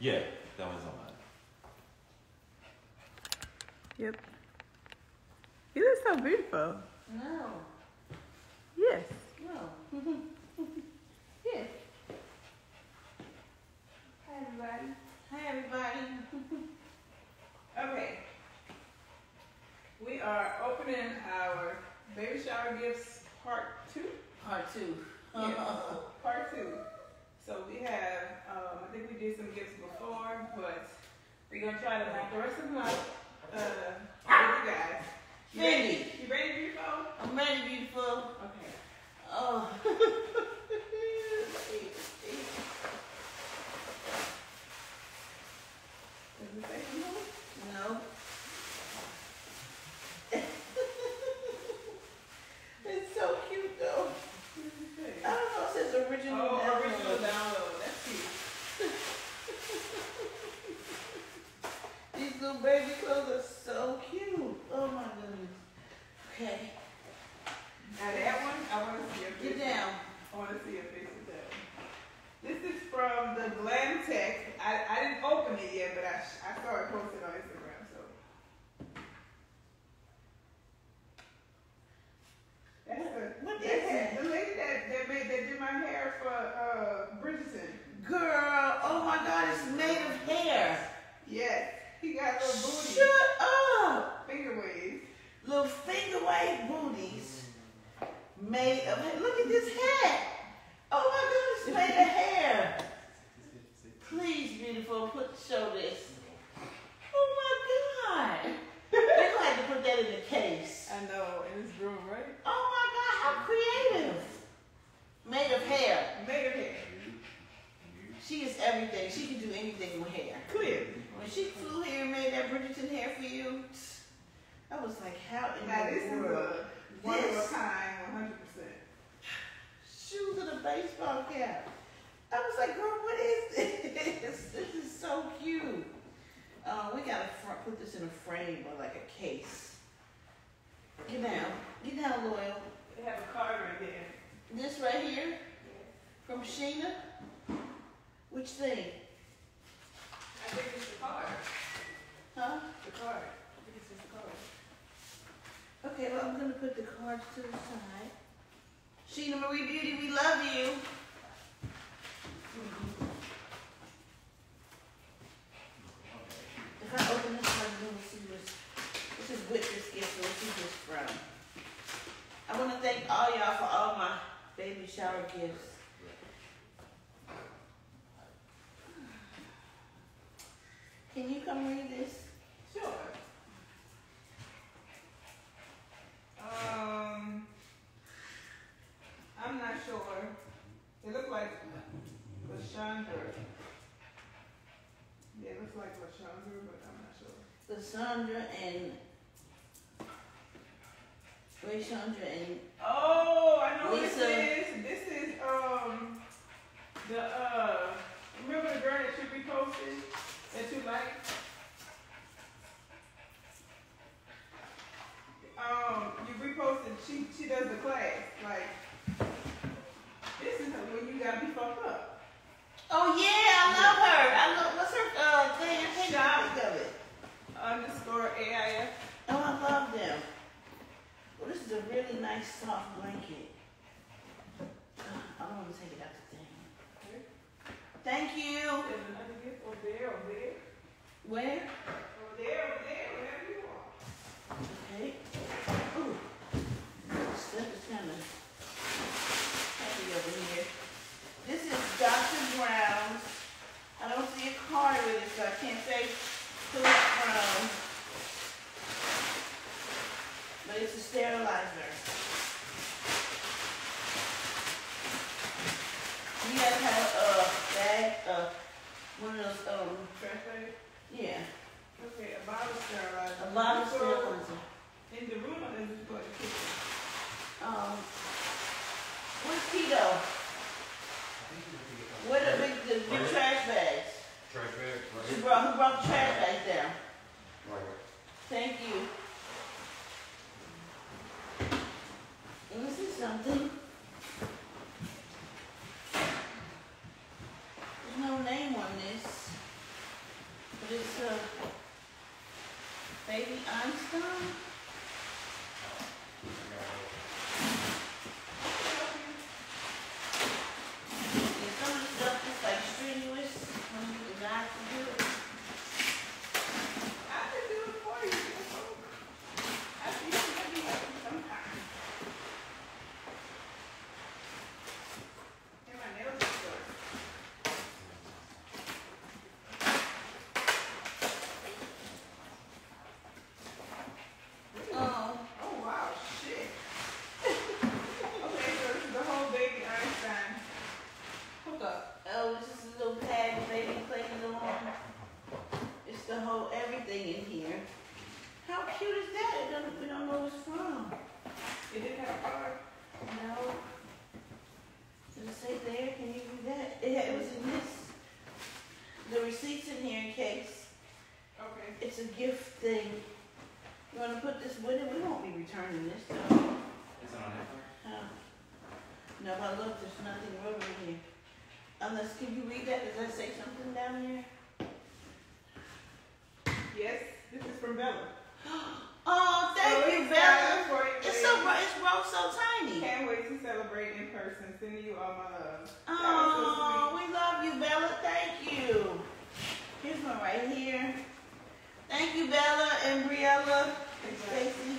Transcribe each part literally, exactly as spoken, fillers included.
Yeah, that one's on mine. Yep. You look so beautiful. No. Yes. No. Yes. Hi, everybody. Hi, everybody. Okay. We are opening our baby shower gifts part two. Part two. Yes, part two. So we have, um, I think we did some gifts before, but we're going to try to knock the rest of them out uh, with you guys. You ready? Fendi. You ready, beautiful? I'm ready, beautiful. Okay. Oh. Does it say something? No. It's so cute, though. What does it say? I don't know, it says original Oh, download. original download. That's cute. These little baby clothes are so cute. Oh, my goodness. Okay. Now that one, I want to see a picture. Get down. I want to see a picture of that one. This is from the Glam Tech. I, I didn't open it yet, but I, I saw it posted on Instagram. So that's the, What that's is that? the lady that, that made that did my hair for uh, Bridgerton. Girl, oh my God, it's made of hair. Yes, he got little booties, Shut up. finger waves. Little finger wave booties made of hair. Look at this hat. Oh my God, it's made of hair. Please, beautiful, put show this. Oh my God. They're gonna have to put that in the case. I know, in this room, right? Oh my God, how creative. Made of hair. Made of hair. She is everything. She can do anything with hair. Clearly. When she flew here and made that Bridgerton hair for you, I was like, how in Now this the is world? a one of a kind, one hundred percent. Shoes and a baseball cap. I was like, girl, what is this? This is so cute. Uh, we gotta fr- put this in a frame or like a case. Get down. Get down, Loyal. They have a card right there. This right here from Sheena. Which thing? I think it's the card. Huh? The card. I think it's just the card. Okay, well, I'm gonna put the cards to the side. Sheena Marie Beauty, we love you. If I open this one, I'm gonna see what's, this is with this gift, so let's see who it's from. I wanna thank all y'all for all my baby shower gifts. Can you come read this? Sure. Um, I'm not sure. It looks like Lashandra. Yeah, it looks like Lashandra, but I'm not sure. Lysandra and Rayshandra and Oh, I know what Lisa. this is. This is um the uh remember the girl that you reposted that you like? Um, you reposted. She she does the class. Like this is when you gotta be fucked up. oh yeah, I love her. I love what's her uh thing? I can't Shop. think of it. Underscore A I F. Oh, I love them. Well, this is a really nice soft blanket. I don't want to take it out the thing. Thank you. There's another gift over there, over there, Where? over there, over there, wherever you are. Okay. Ooh. This stuff is kind of heavy over here. This is Doctor Brown's. I don't see a card with it, so I can't say who it's from. But it's a sterilizer. You guys have a bag, uh, one of those, um, Trash bag. yeah, Okay, a bottle sterilizer. a lot of So, sterilizer. in the room, or is it for the kitchen? Um, where's Tito? Where the big, the big trash bags? Trash bag, Who right? brought, who brought the trash bags down? Right. Thank you. And this is something. There's no name on this. Baby Einstein. Yeah, some of the stuff is like strenuous when you the guys can do it. I can do it for you. I see you maybe sometimes. And my nails are short. Oh, Oh wow, shit. Okay, so this is the whole baby Einstein hookup. oh, this is a little pad the baby plays on. It's the whole everything in here. How cute is that? It doesn't, we don't know where it's from. It didn't have a card. No. Does it say there? Can you read that? It, it was in this. The receipt's in here in case. Okay. It's a gift thing. You want to put this with it? We won't be returning this though. Is it on Netflix? Huh. No, if I look, there's nothing rubber in here. Unless, can you read that? Does that say something down here? Yes, this is from Bella. Oh, thank So you, it's Bella. exciting for you, It's baby. so ro- it's rolled so tiny. Can't wait to celebrate in person. Sending you all my love. That was so Oh, we love you, Bella. Thank you. Here's one right here. Thank you, Bella and Briella and Stacy.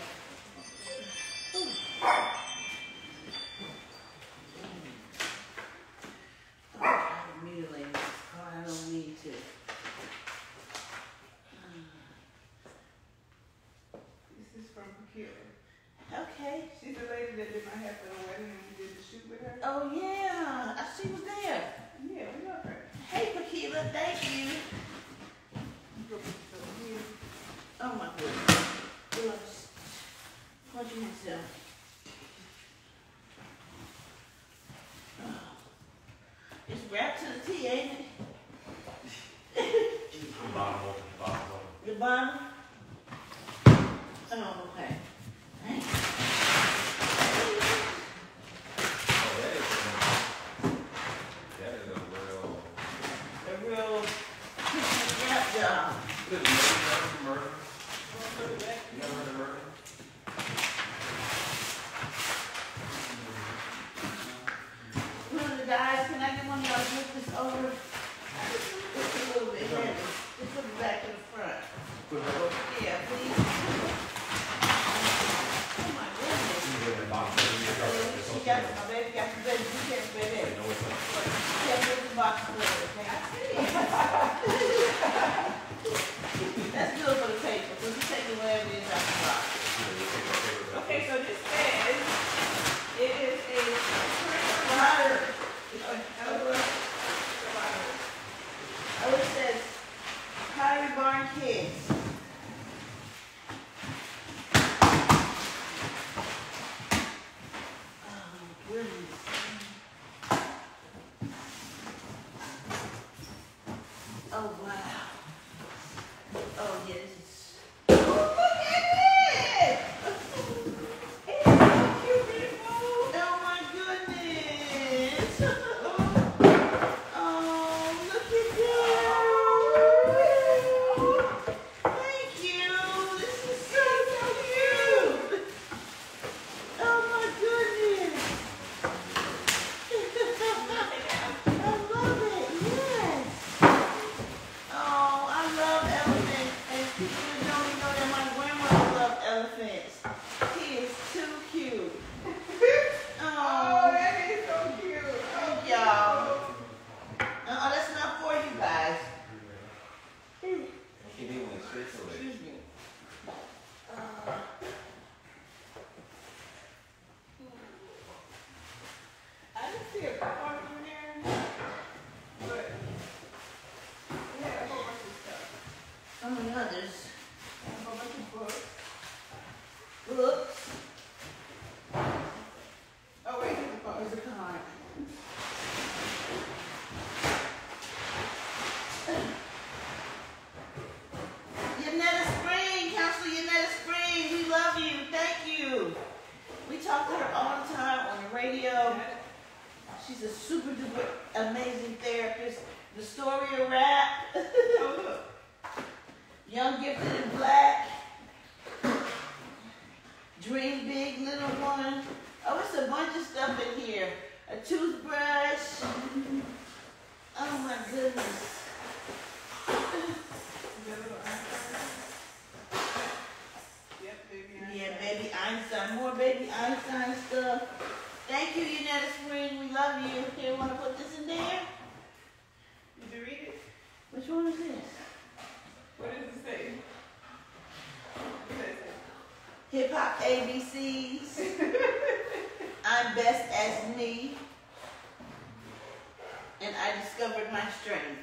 Oh, I'm mutilating this card. I don't need to. This is from Pakila. Okay. She's the lady that did my hair for the wedding and we did the shoot with her. Oh, yeah. I She was there. Yeah, we love her. Hey, Pakila. Thank you. Oh, my goodness. Gloves. Hold your hands down. Oh. It's wrapped to the T, ain't it? The bottom open, the bottom open. The bottom? Oh, okay. Thank you. Oh, that is a, that is a real. A real wrap job. Good, you never heard of murder? You never heard of murder? One of the guys, can I get one of y'all to move this over? It's a little bit heavy. Just put it back to the front. Put it up. Yeah, please. Oh my goodness. You get the bottom. She got, my baby got the baby, you can't baby. You know what's up. You can't put the box with it, okay? I see. That's good for the paper, so you take it wherever it is out the box. Okay, so this says it is a Water. Ella. Oh, it says Kyrie Barn Kids. Oh, goodness. Oh, wow. Oh, yeah, this is. Oh, look at this! It's so cute, beautiful. Oh, my goodness. Oh, look at that. Thank you. This is so cute. Oh, my goodness. I love it. Yes. Oh, I love elephants. And people that don't even know that my grandmother loved elephants. He is too cute. Oh, Oh, that is so cute. thank y'all. Uh-uh, that's not for you guys. Keep it with straight to it. Excuse me. Uh, I didn't see a card in there, but we had a whole bunch of stuff. oh my God, there's A whole bunch of books. books. Oh, wait, here's the card. There's a card. Yanetta Spring, Counselor Yanetta Spring, we love you. Thank you. We talk to her all the time on the radio. She's a super duper amazing therapist. The story of rap. Oh, look. Young Gifted in Black. Dream Big, Little One. Oh, it's a bunch of stuff in here. A toothbrush. Oh my goodness. Yep, baby Einstein. Yeah, Baby Einstein. More Baby Einstein stuff. Thank you, Unetta Spring. We love you. Here, want to put this in there? Did you read it? Which one is this? What does it say? What does it say? Hip Hop A B Cs. I'm best as me. And I discovered my strength.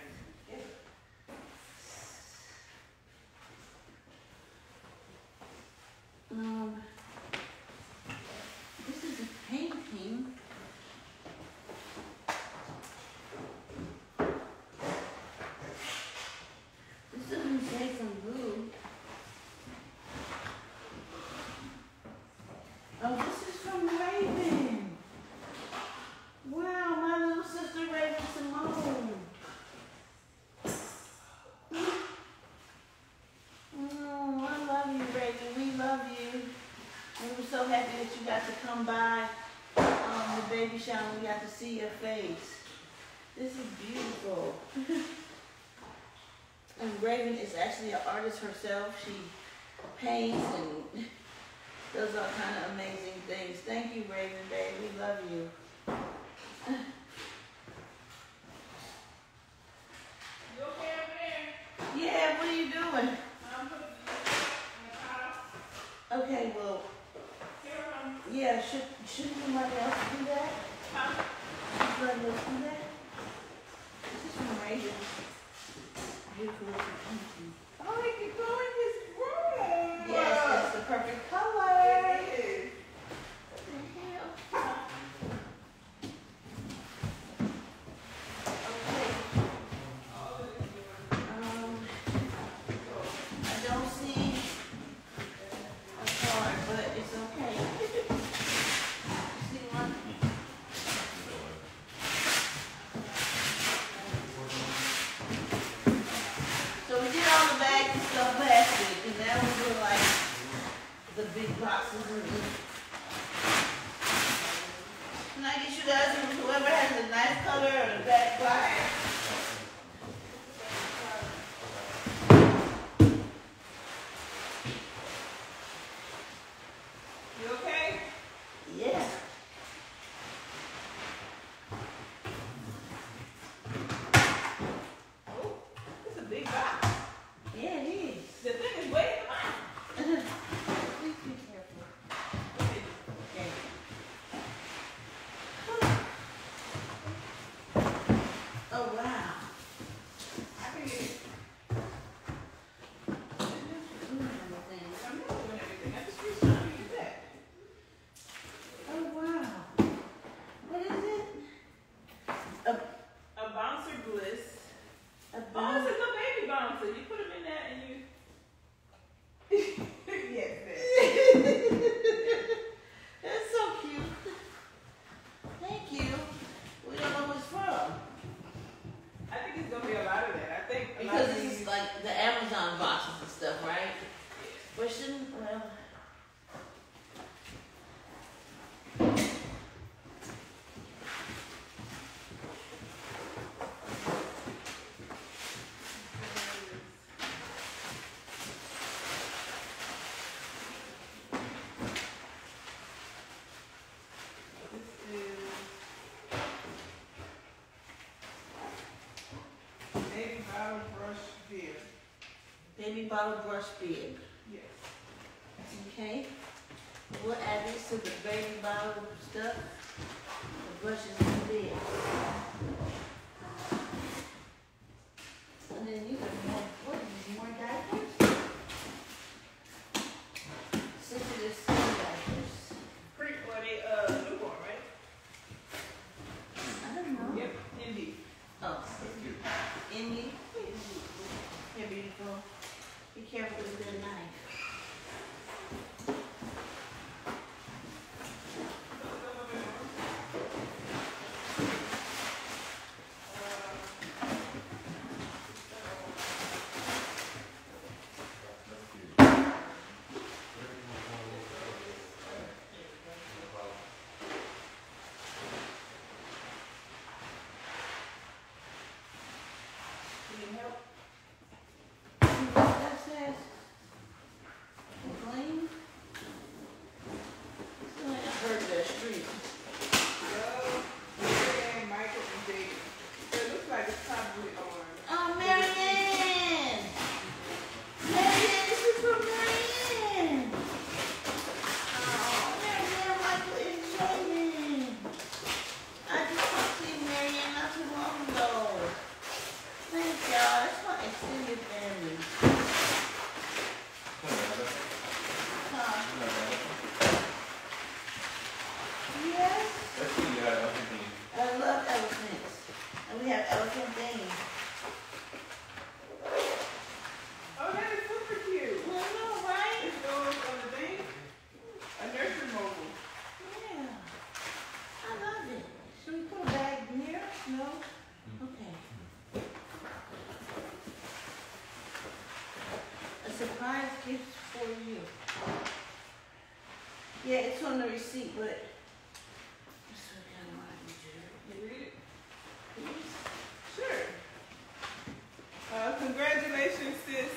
Um, this is a painting. This doesn't say from who. Oh, this is from Raven. Wow, my little sister Raven Simone. Oh, I love you, Raven. We love you. And we're so happy that you got to come by um, the baby shower. We got to see your face. This is beautiful. And Raven is actually an artist herself. She paints and does all kind of amazing things. Thank you, Raven, babe. We love you. You okay over there? Yeah, what are you doing? I'm putting it in the car. Okay, well, Here, um, yeah, should, shouldn't somebody else do that? huh? Should somebody else do that? This is from Raven. Beautiful little painting. Oh, he can go in his room. Yes, that's the perfect color. It is. What the hell? Okay. Um, I don't see a card, but it's okay. See one? So we did all the bags and stuff last week, and now we're doing like the big boxes and the. Can I get you guys, whoever has a nice color or the back box? You okay? Yeah. Oh, it's a big box. Yeah, it is. The thing is way in the box. Please be careful. Okay. Okay. Oh, wow. I can get it. Ooh, everything. I'm not doing everything. I just reached out to use that. Oh, wow. What is it? A, A bouncer bliss. a Oh, box. it's a little baby bouncer. You put them in that and you. Yes, that. That's so cute. Thank you. We don't know who it's from. I think it's gonna be a lot of that. I think a lot Because of this these. is like the Amazon boxes and stuff, right? But shouldn't, well. This is baby bottle brush beer. Baby bottle brush bib. Yes. Okay. We'll add this to the baby bottle stuff. The brushes and bib. And then these are more, what are these, more diapers? Sensitive skin diapers. Pre, well, they uh newborn, right? I don't know. Yep. Indeed. Oh, Indy. Here, beautiful. Be careful with that knife. Yeah, it's on the receipt, but that's what I kind of want to do. You read it? Please. Sure. Uh, congratulations, sis.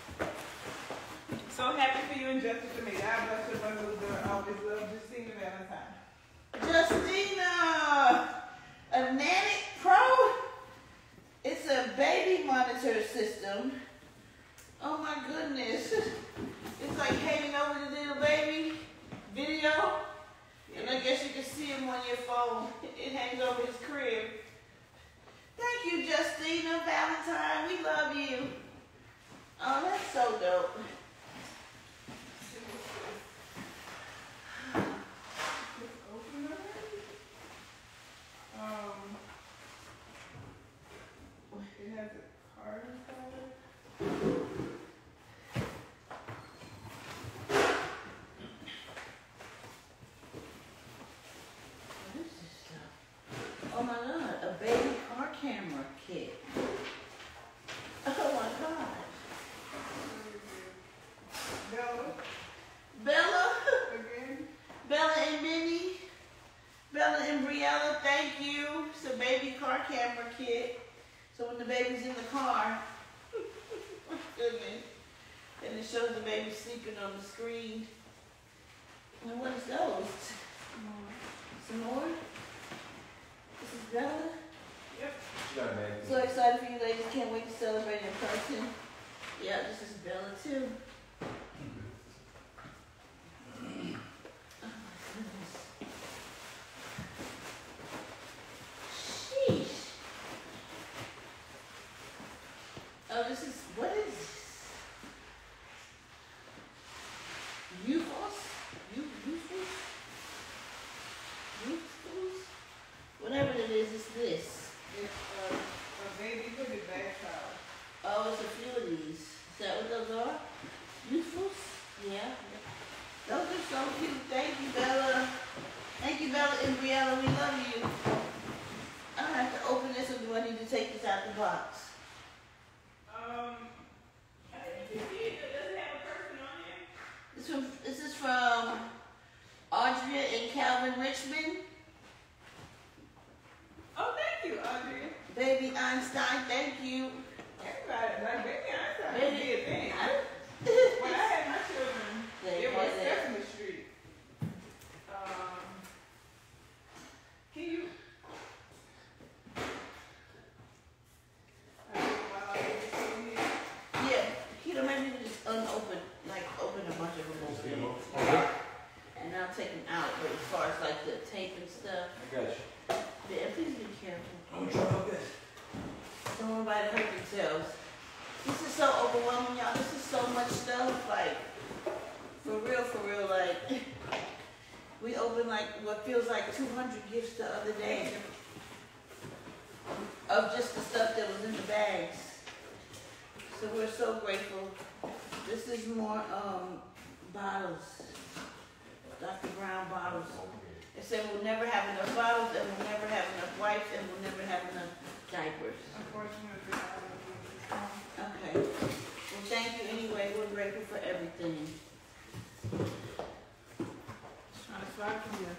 So happy for you and Justina. May God bless your mother, little girl. Always love Justina Valentine. Justina, a Nanic Pro. It's a baby monitor system. Oh my goodness. It's like hanging over the little baby video. And I guess you can see him on your phone. It hangs over his crib. Thank you, Justina Valentine. We love you. Oh, that's so dope. Um, it has a card inside. What is this stuff? Oh my God, a baby car camera kit. Oh my God. Bella, Bella, again. Bella and Minnie, Bella and Briella, thank you. It's a baby car camera kit. So when the baby's in the car, my goodness, and it shows the baby sleeping on the screen. And what is those? Some more? This is Bella. Yep. She got a bag. So excited for you ladies. Can't wait to celebrate in person. Yeah, this is Bella too. Oh my goodness. Sheesh. Oh, this is, what is this? Youthos? Youth, youthos? Youthos? Whatever it is, it's this. It's uh, a baby hooded bath towel. Oh, it's a few of these. Is that what those are? Youthfuls? Yeah. Those are so cute. Thank you, Bella. Thank you, Bella and Briella. We love you. I don't have to open this, or do I need to take this out the box? Um, I didn't see it. Does it have a person on there? This, from, this is from Audria and Calvin Richmond. Oh, thank you, Audrey. Baby Einstein, thank you. Everybody, like, baby, I thought Baby- it did a thing. I- When I had my children, They it was had that. Sesame Street. Um, can you? Uh, while I get this in here. Yeah, you know, maybe you can just unopen, like open a bunch of them over. And I'll take them out, but as far as like the tape and stuff, I got you. yeah, please be careful. I'm gonna try my best. Don't want nobody to hurt themselves. This is so overwhelming, y'all. This is so much stuff. Like, for real, for real, like, we opened like what feels like two hundred gifts the other day of just the stuff that was in the bags. So we're so grateful. This is more um, bottles, Doctor Brown bottles. It said we'll never have enough bottles, and we'll never have enough wipes, and we'll never have enough diapers. Unfortunately, I don't know this one. Okay. Well, thank you anyway. We're grateful for everything. Just trying to slide from here.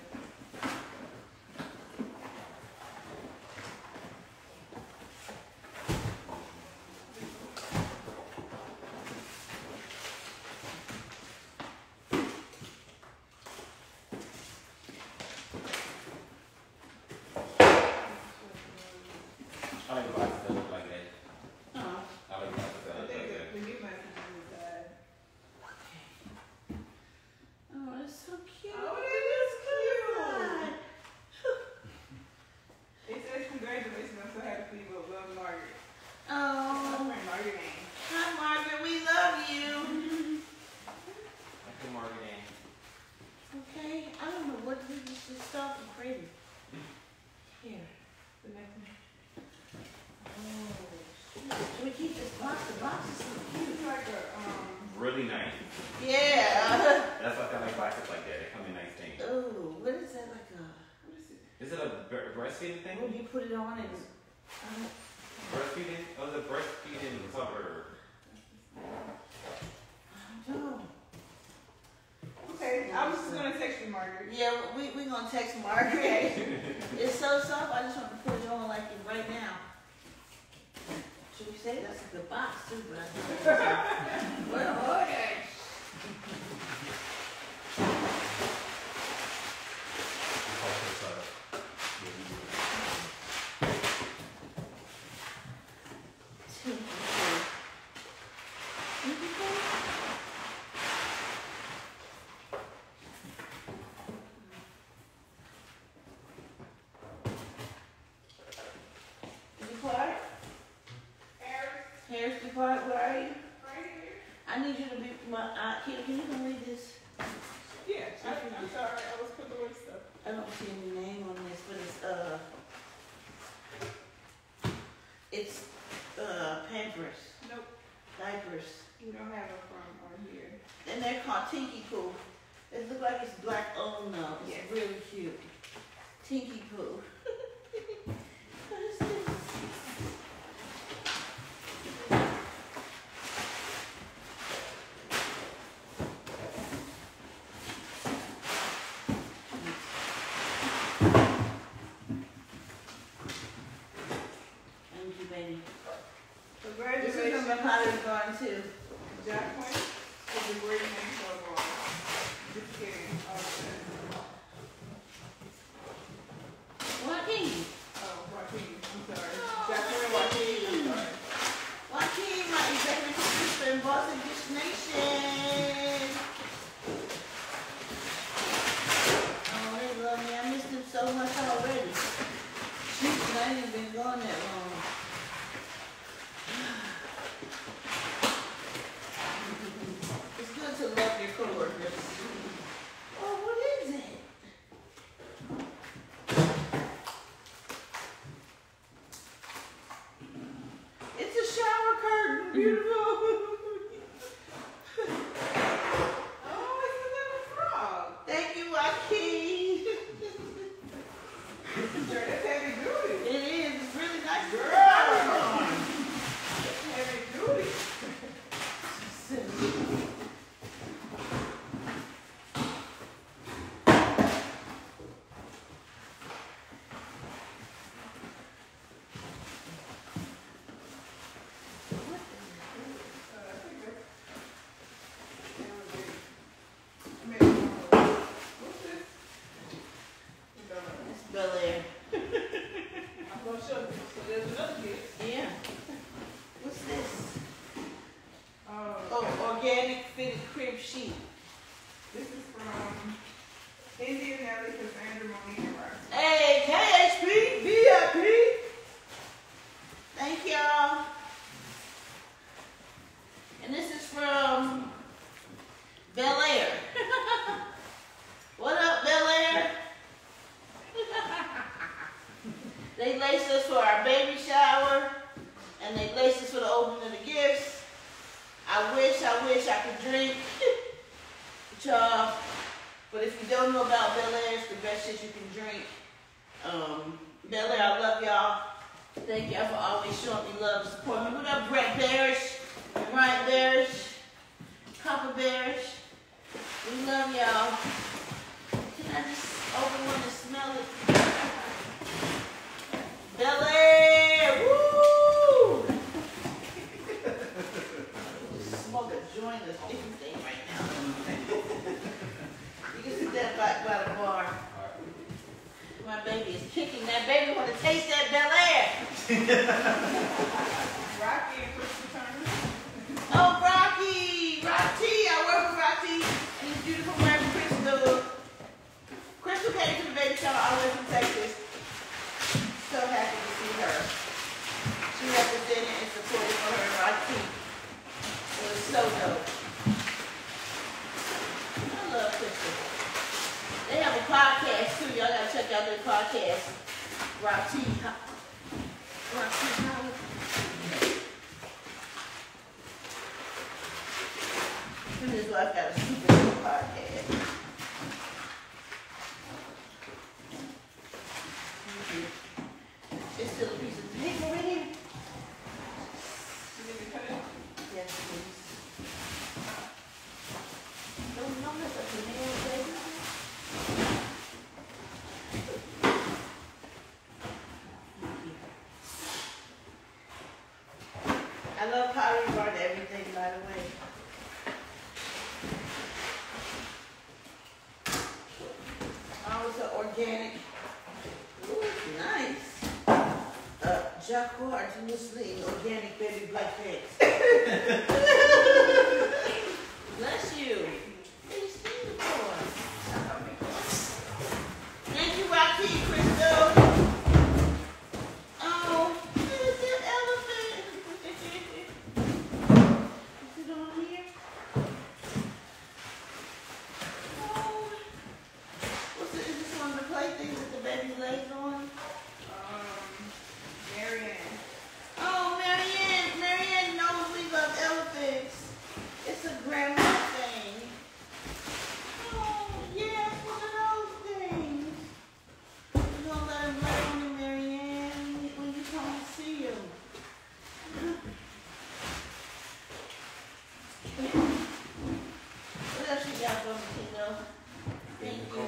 I like boxes that look like that. Oh, I like boxes that I look think like the, that. the new message is inside. oh, that's so cute. Oh, that is cute. God. It says congratulations. I'm so happy for you. But love, Margaret. My Oh, friend Margaret Ann. hi Margaret, we love you. Like the marketing. Okay, I don't know what we just just stop and pretty. Here. The next one. Oh, should we keep this box? The box is so cute. It's like a um. Really nice. Yeah. That's why I like boxes like that. They come in nice things. Oh, what is that like a? What is it? Is it a bre- breastfeeding thing? When you put it on and um, Breastfeeding? Oh, the breastfeeding cover. I don't know. Margaret. Yeah, we we gonna text Margaret. It's so soft. I just want to put it on like it right now. Should we say that's a good box too, but I think well, okay. Harris Depart, where are you? Right here. I need you to be my uh, can, can you come read this? Yeah, I, I'm sorry, I was putting away stuff. I don't see any name on this, but it's uh it's uh Pampers, Nope, diapers. we don't have it from on here. And they're called Tinky Poo. It looks like it's black owned though. It's Yes. really cute. Tinky Poo. What is this? Thank you, baby. This is Congratulations, from the pottery barn too. Jack Point, for the great name for all. Just kidding, all of Joaquin. Oh, Joaquin, I'm sorry. Jack Point, Joaquin, I'm sorry. Joaquin, my executive producer in Boston Dish Nation. Oh, they love me. I missed them so much already. Shoot, I ain't even been gone that long. It's good to love your coworkers. Oh, what is it? It's a shower curtain. Beautiful. Oh, it's a little frog. Thank you, Joaquin. Sure, that's heavy duty. It is. It's really nice. Girl. That's heavy duty. Uh, I think that's- I made it wrong. What's this? You don't know. It's Bel Air. I'm gonna show you. So there's another gift. Yeah. What's this? Oh, Oh, organic fitted crib sheet. this is from Indian Nelly, Cassandra, Monique, and Roxy. Hey, K H P, V I P. Thank y'all. And this is from Bel Air. What up, Bel Air? They laced us for our baby shower, and they laced us for the opening of the gifts. I wish, I wish I could drink. Y'all. But if you don't know about Bel Air, it's the best shit you can drink. Um, Bel Air, I love y'all. Thank y'all for always showing me love and support me. What up, Brett Bearish, Ryan Bearish, Copper Bearish? We love y'all. Can I just open one and smell it? Bel Air, woo! Smoke a joint of different thing right now. You can sit that back by the bar. My baby is kicking. That baby want to taste that Bel Air. Rocky and Crystal Turner. Oh, Rocky! Rocky! I work with Rocky and his beautiful wife, Crystal. Crystal came to the baby shower all the way from Texas. So happy to see her. She represented and supported for her Rocky. It was so dope. I love Crystal. They have a podcast too. Y'all gotta check out their podcast. Rocky. Rocky Howard. And his wife got a super good podcast. It's still a piece of paper in here. You need to cut it? Yes, please. Don't know that's a nail, baby. organic. Ooh, nice. Uh, Jacquard Muslim organic baby black pants. Bless you. Hey, Steve, boy. Thank you, Rocky, Crystal. Oh, there's that elephant. Is it on here? Oh. What's it? Is this one of the playthings that the baby lays on? Um, Marianne. Oh, Marianne. Marianne knows we love elephants. It's a grandma thing. Oh, yeah, it's one of those things. We're going to let him lay on him, Marianne, when you come and see him. What else you got for me, Tito? Thank you.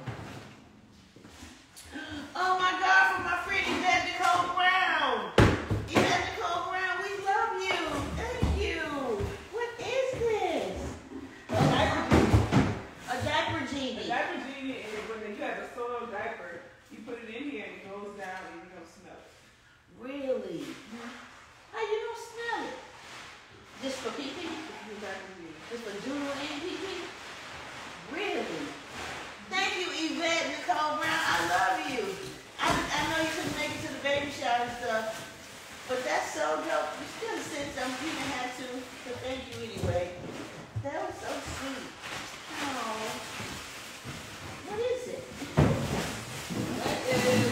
Oh my God, from my friend Yvette Nicole Brown. Yvette Nicole Brown, we love you. Thank you. What is this? A diaper genie. A diaper A genie. diaper genie is when you have a soiled diaper, you put it in here and it goes down and you don't smell it. Really? How you don't smell it? Just for pee pee? The diaper genie. Just for doodle and pee pee? Really? Thank you, Yvette Nicole Brown. I love you. I, I know you couldn't make it to the baby shower and stuff, but that's so dope. You still sent something you didn't have to, so thank you anyway. That was so sweet. Oh. What is it? What is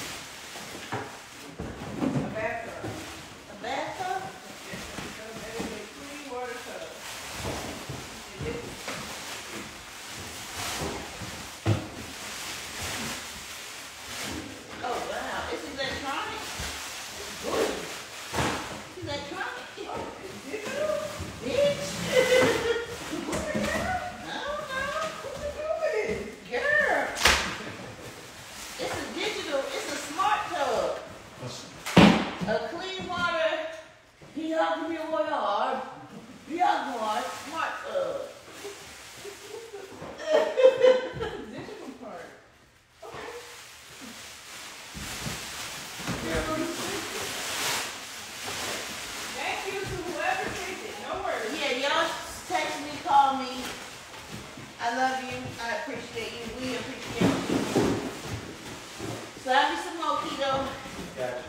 A bathtub. a bathtub? Yes, because that is a clean water tub. And this is Oh wow, it's electronic. It's good. It's electronic. digital. Bitch. I don't know. What's it doing? Girl. It's a digital, it's a smart tub. A clean water, Piagua water, Piagua smart tub. Digital part. Okay. Thank you to whoever picked it. No worries. Yeah, y'all text me, call me. I love you. I appreciate you. We appreciate you. Slap me some more, Keto. Gotcha.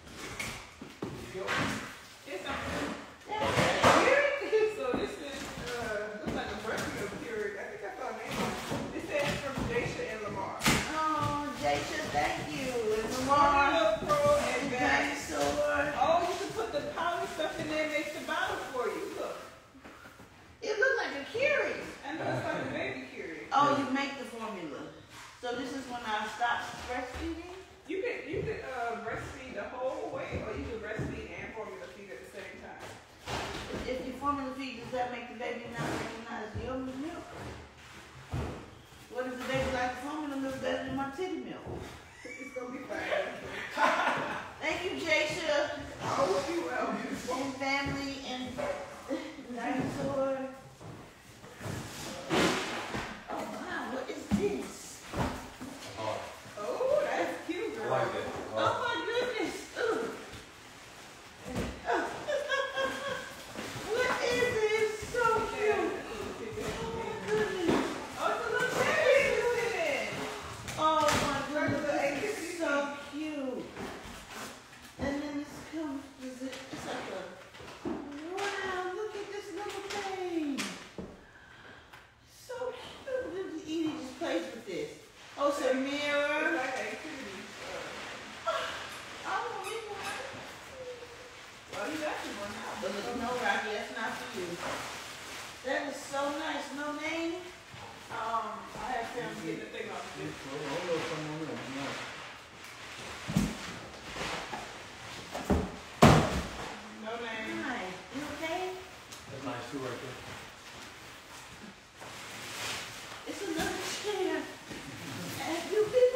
It's something. Yeah. Keurig. So this is uh, looks like a version of Keurig. I think I saw a name on it. This says from Daisha and Lamar. Oh, Jaisha, thank you. And Formula Lamar, Pro Advanced. dinosaur. Oh, you can put the powder stuff in there and makes the bottle for you. Look. It looked like a Keurig. I know it's like a baby Keurig. Oh, you make the formula. So this is when I stop breastfeeding? You could you could uh, breastfeed the whole way, or you could breastfeed and formula feed at the same time. If you formula feed, does that make the baby not recognize your milk? What if the baby likes formula milk better than my titty milk? It's gonna be fine. Thank you, Jaisha, Oh, you well. and family, and dinosaur. Oh wow, what is this? Oh, Oh, that's cute, I girl. like that. Oh my goodness. Ooh. What is this? So cute. Oh my goodness. Oh, it's a little baby sitting. Oh my goodness. This is so cute. And then this comes, is it, it's like a, wow, look at this little thing. So cute. Look, Edie just plays with this. Oh, it's a It's mirror. like activity. I don't need one. Well, you got your one now. But look, no, Rocky, that's not for you. That is so nice. No name? Um, I have to get the thing off of this. No name. Hi. You okay? That's nice too, right there. It's another chair. And you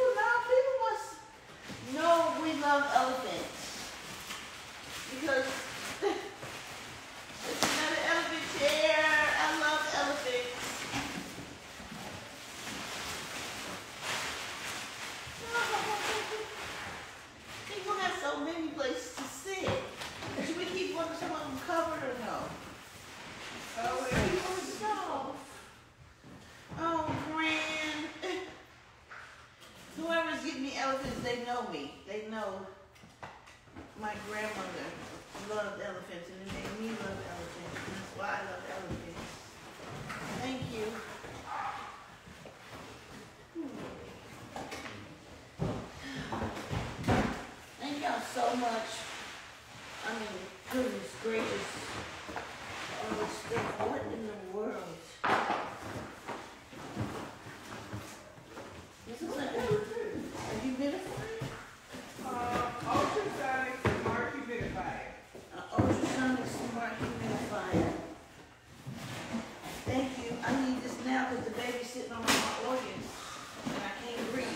elephants, they know me. They know my grandmother loved elephants and it made me love elephants. And that's why I love elephants. Thank you. Thank y'all so much. I mean, goodness gracious. All this stuff. What in the world? This is like a, a humidifier? Uh, ultrasonic smart humidifier. An ultrasonic smart humidifier. Thank you. I need this now because the baby's sitting on my organs and I can't breathe.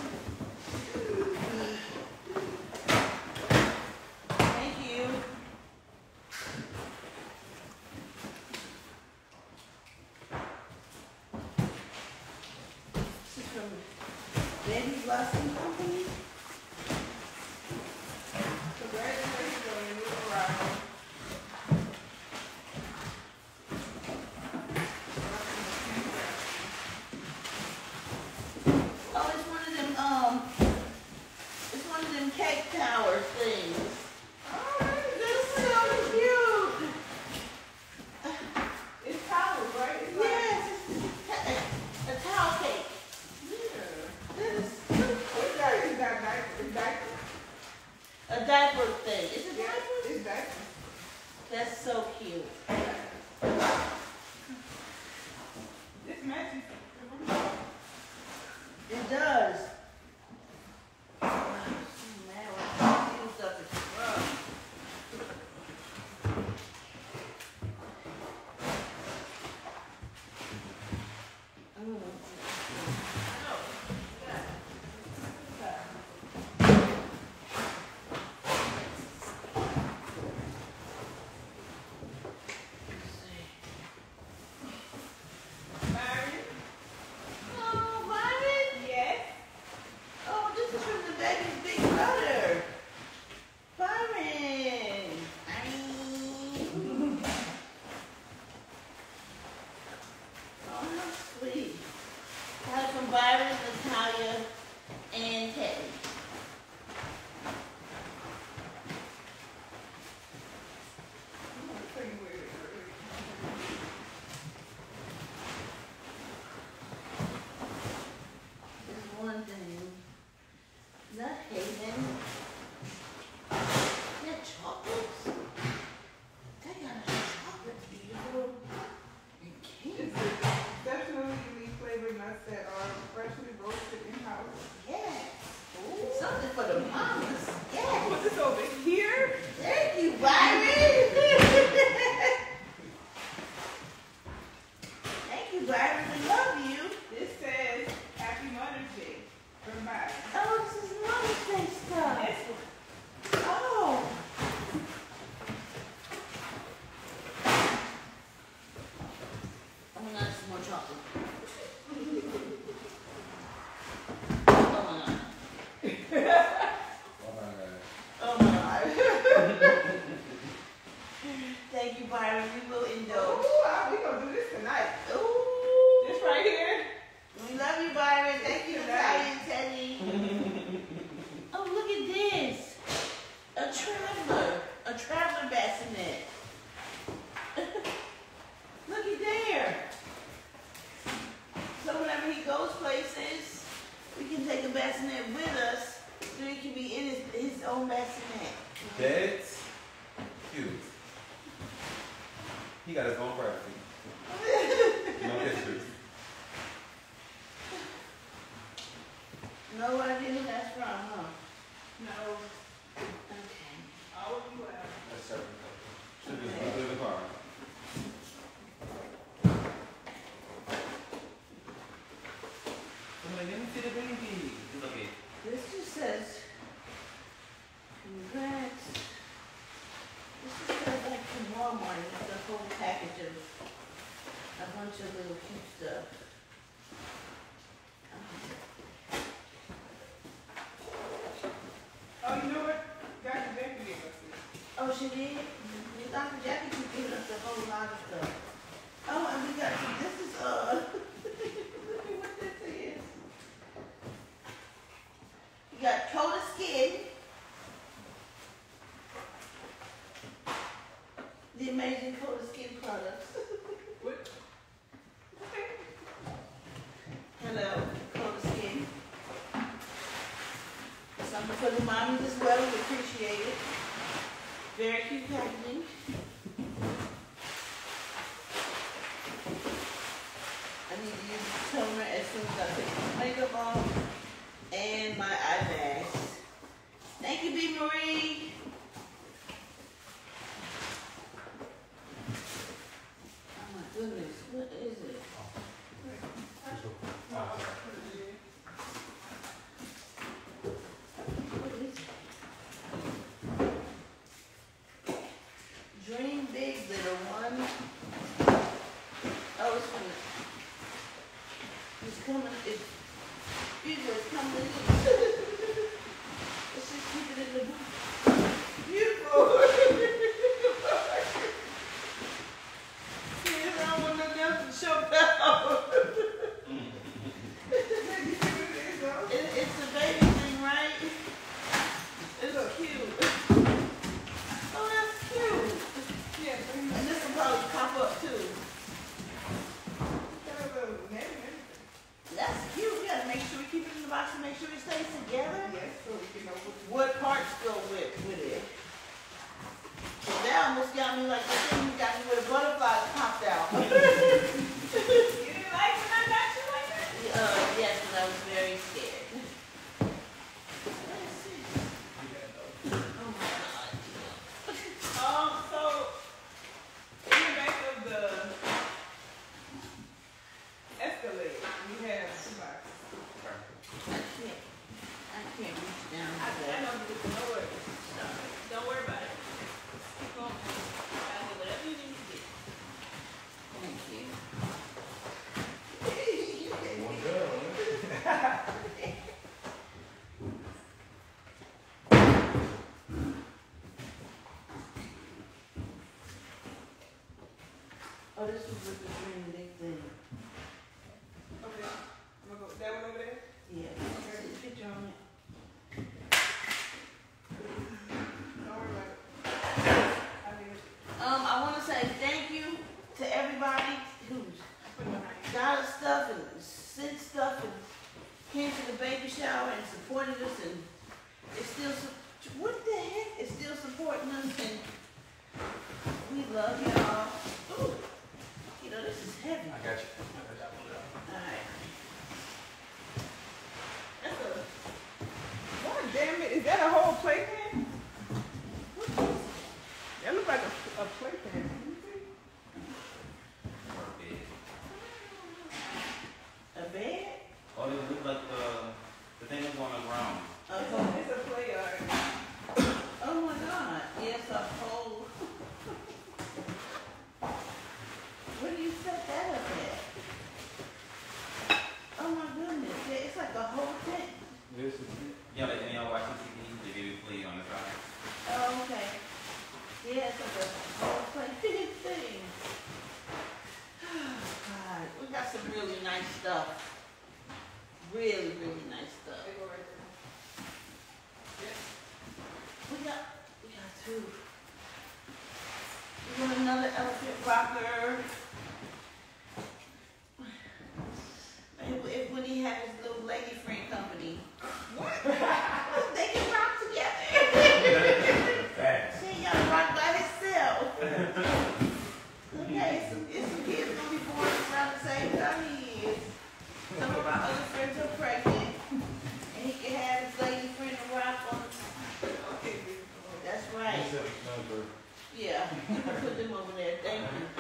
Thank you. This is from Baby Blossom Company. Congratulations on your new arrival. Oh, it's one of them, um, it's one of them cake tower things. Oh, That's so cute. it's towels, right? It's like, Yes, it's a, a towel cake. yeah. That is It's got, it's got diaper, it's diaper. a diaper thing. Is it Yeah, diaper? it's diaper. That's so cute. This matches. It does. Oh, man, I used up the scrub. Mm. Let's see. Byron? Oh, Byron. Yes. Oh, this is from the baby's big brother. Byron. Byron. Oh, how sweet. Got it from Byron, Natalia, and Teddy. I'm gonna tell you where it is. There's one thing. Nut Haven. They got chocolates. They got a chocolate beautiful and cake. It's exceptionally unique flavored nuts that are freshly roasted in-house. Yeah. Something for the mamas. Yeah. Put this over here. Thank you, Byron. Thank you, Byron. We love you. This says Happy Mother's Day from Byron. Oh, this is Mother's Day stuff. This one. Oh. Oh my God, some more chocolate. Oh my God. Oh my God. Oh my God. Thank you, Byron. We will indulge. Ooh, ah, we gonna do this tonight. Ooh. This right here. We love you, Byron. Thank you, Good Natalia and Teddy. Oh, look at this. A traveler. A traveler bassinet. Look at there. So whenever he goes places, we can take a bassinet with us so he can be in his, his own bassinet. That's cute. He got his own privacy. No pictures. No idea who that's from, huh? No, Okay. all of you have. That's certain. Should just put it in the car. I'm like, let me see the baby. It's okay. This just says, congrats. This just says like from Walmart, it's a whole package of a bunch of little cute stuff. Oh, you know what? Doctor Becky gave us this. Oh, she did? Mm-hmm. Doctor Jackie keep giving us a whole lot of stuff. Oh, and we got, this is, uh, look at what this is. We got Coda Skin. The amazing Coda Skin products. What? Okay. Hello, Coda Skin. Something for the mommies as well, we appreciate it. Very cute packaging. I need to use the toner as soon as I take my makeup off and my eye bags. Thank you, B. Marie. Oh my goodness, what is it? What is it? Dream big, little one. Oh, it's from the, it's coming, it's, it's coming in. Let's just keep it in the box. Beautiful. See, I don't want nothing else to show down. It, it's a baby thing, right? It's so cute. Oh, that's cute. Yeah, bring And this will probably pop up too. That's cute. We gotta make sure we keep it in the box and make sure it stays together. Yes, so we can know what. What parts go with, with it? That almost got me like the thing you got me with a butterfly that popped out. You didn't like when I got you like that? uh, yes, and I was very scared. What is this? Oh my God. Um, so in the back of the Escalade, we have two boxes. I can't, I can't reach down I, to I that. know you can know it. Don't worry about it. Keep going. I'll do whatever you need to do. Thank you. One girl, Oh, this was with the dream big thing. Okay. I'm gonna go that one over there. Yeah, see the picture on it. Don't worry about it. I mean, Um, I want to say thank you to everybody who's put it behind you. got us stuff and sent stuff and came to the baby shower and supported us and it's still, su- what the heck? It's still supporting us and we love y'all. Ooh, you know, this is heavy. I got you. Alright. That's a. God damn it! Is that a whole playpen? That looks like a, a playpen. Let me see. A bed? Oh, it looks like the, the thing that's on the ground. It's Okay. a, it's a play yard. Oh my God, yes, a whole. Where do you set that up at? Oh my goodness, yeah, it's like a whole tent. This is. Yeah, like any of y'all watching T V, they give you play on the side. Oh, okay. Yeah, it's like a whole play thing. Oh God, we got some really nice stuff. Really, really nice stuff. They go right there. We got, we got two. We want another elephant rocker. If, if when he had his little lady friend company, What? they can rock together. Fast. She ain't gotta rock by himself. Okay, some, it's some kids gonna be born around the same time he is. Some of our other friends are pregnant, and he can have his lady friend to rock on. Okay. That's right. Yeah, you can put them over there. Thank you.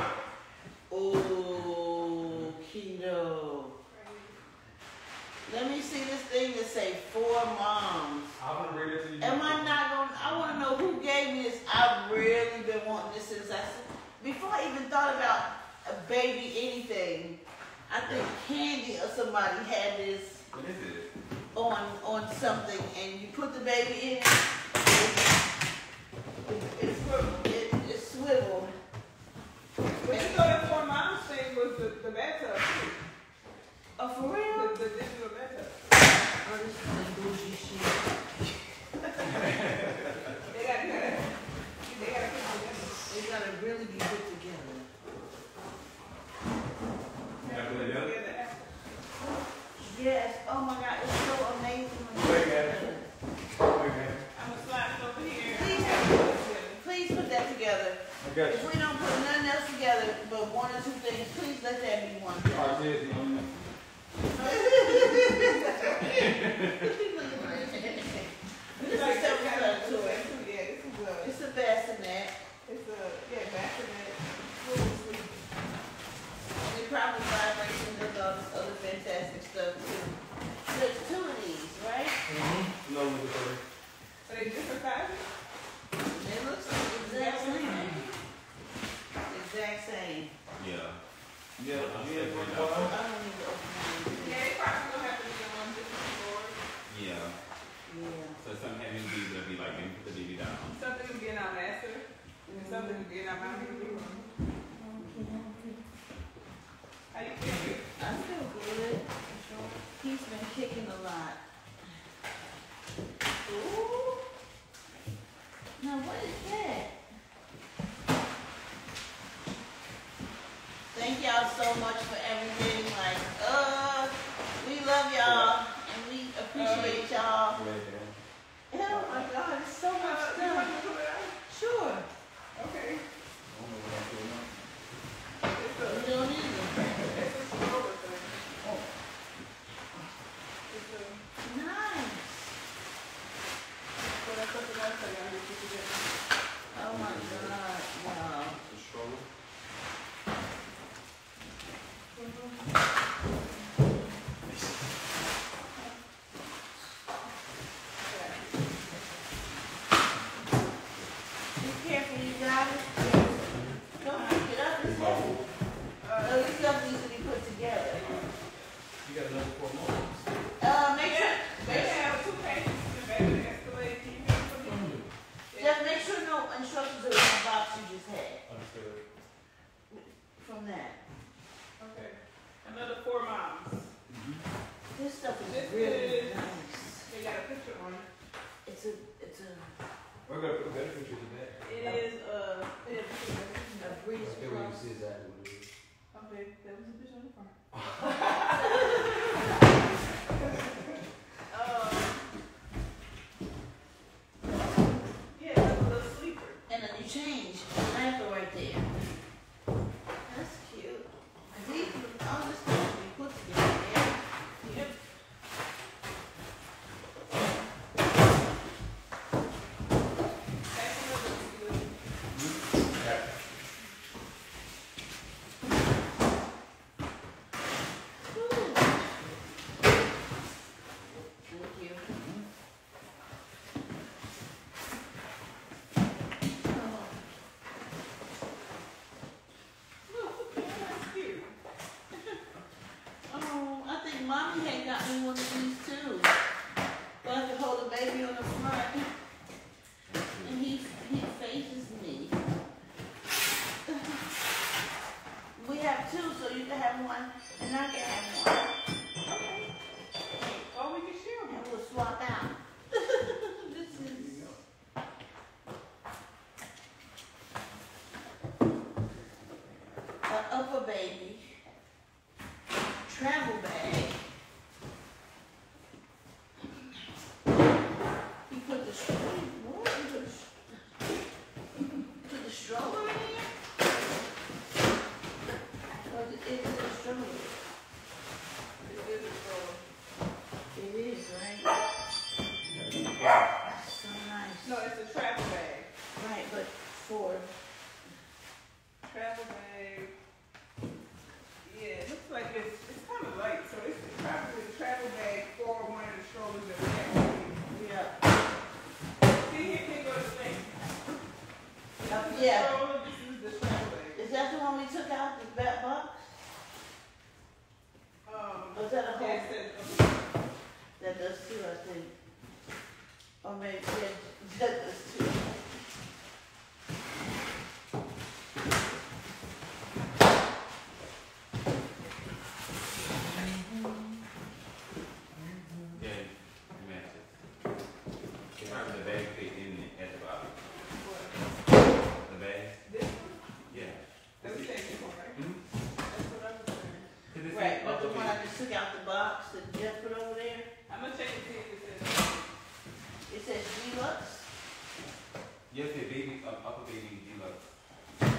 Oh, Kendo. Let me see this thing that say four moms. I'm gonna read it to you. Am I not gonna? I want to know who gave me this. I've really been wanting this since I before I even thought about a baby anything. I think Candy or somebody had this What is it? on on something, and you put the baby in. It, it's it, it's swivel. But you know that four moms thing was the, the bathtub too. Oh, for real? The, the digital bathtub. Oh, this is the bougie shit. got If you. we don't put nothing else together but one or two things, please let that be one thing. All right, Jesse, on that. This is self-explanatory. Yeah, this is a, It's a bassinet. it's a, yeah, bassinet, full sleep. And it probably vibrates and does all this other fantastic stuff too. There's two of these, right? No, with the third. Are they different sizes? It looks like the exact same. Exact same. Yeah. Yeah, I'll yeah, figure it well, out. I don't need to open mine. Yeah, they probably gonna have to be on different boards. yeah. Yeah. So some heavy duties will be like, maybe put the baby down. Something will be in our master, and something will be in our mommy room. How you feel? I feel good. He's been kicking a lot. Ooh. Now what is that? Thank y'all so much for everything. Like, uh, we love y'all and we appreciate y'all. Oh my God, it's so much Uh, you stuff. want to pull it out? Sure. Okay. It's a, We don't need it. it's a stroller thing. It's a, Nice. so that's something else I gotta get you together. Oh my God. Wow. The stroller. Be careful, you got it. Don't pick it up. It's heavy. No, this stuff needs to be put together. You got another four more? Uh, make sure, They make sure, have two pages in the back of the Escalade. Can you read it for me? just make sure no instructions are in the box you just had Understood. from that. Okay. Another four moms. This stuff is This really is- nice. They got a picture on it. It's a, it's a, We're gonna put better pictures of that. It is, uh, they have a picture on a it. breeze Okay, we can plus. see exactly what it is. Okay, that was a picture on the front. Um, yeah, that's a little sleeper. And then you change the lamp right there. That's cute. And these, all this stuff can be put together, yeah? Yep. That's another good. Ooh. Thank you. Oh. Look, that's cute. Oh, I think mommy had got me one of these too. So I could hold a baby on the front. And he, he faces me. We have two, so you can have one, and I can have one. Okay. Oh, we can share And them. we'll swap out. This is. An upper baby. Travel bag. You put the stroller, what? You put the, sh- put the stroller in here? Or is it, is it a stroller? It is a stroller. It is, right? That's so nice. No, it's a travel bag. Right, but for, Travel bag. Yeah, it looks like it's, it's kind of light, so it's it's probably a travel bag for one of the strollers that we have. yeah. See, here, here goes the thing. This Uh, is the yeah. stroller, this is the travel bag. Is that the one we took out, the back box? Um, Or is that a yeah, whole? it says, That does too, I think. Or maybe, yeah, that does too. Yeah, it matches. It's probably the bag fit in at the bottom. what? The bag? This one? Yeah. That was taken for, right? Mhm. That's what I was saying. Cause it's Right, in but the upper one I baby. just took out the box that Jeff put over there, I'm gonna check and see if it says. it says deluxe. Yes, the baby, uh, upper baby deluxe.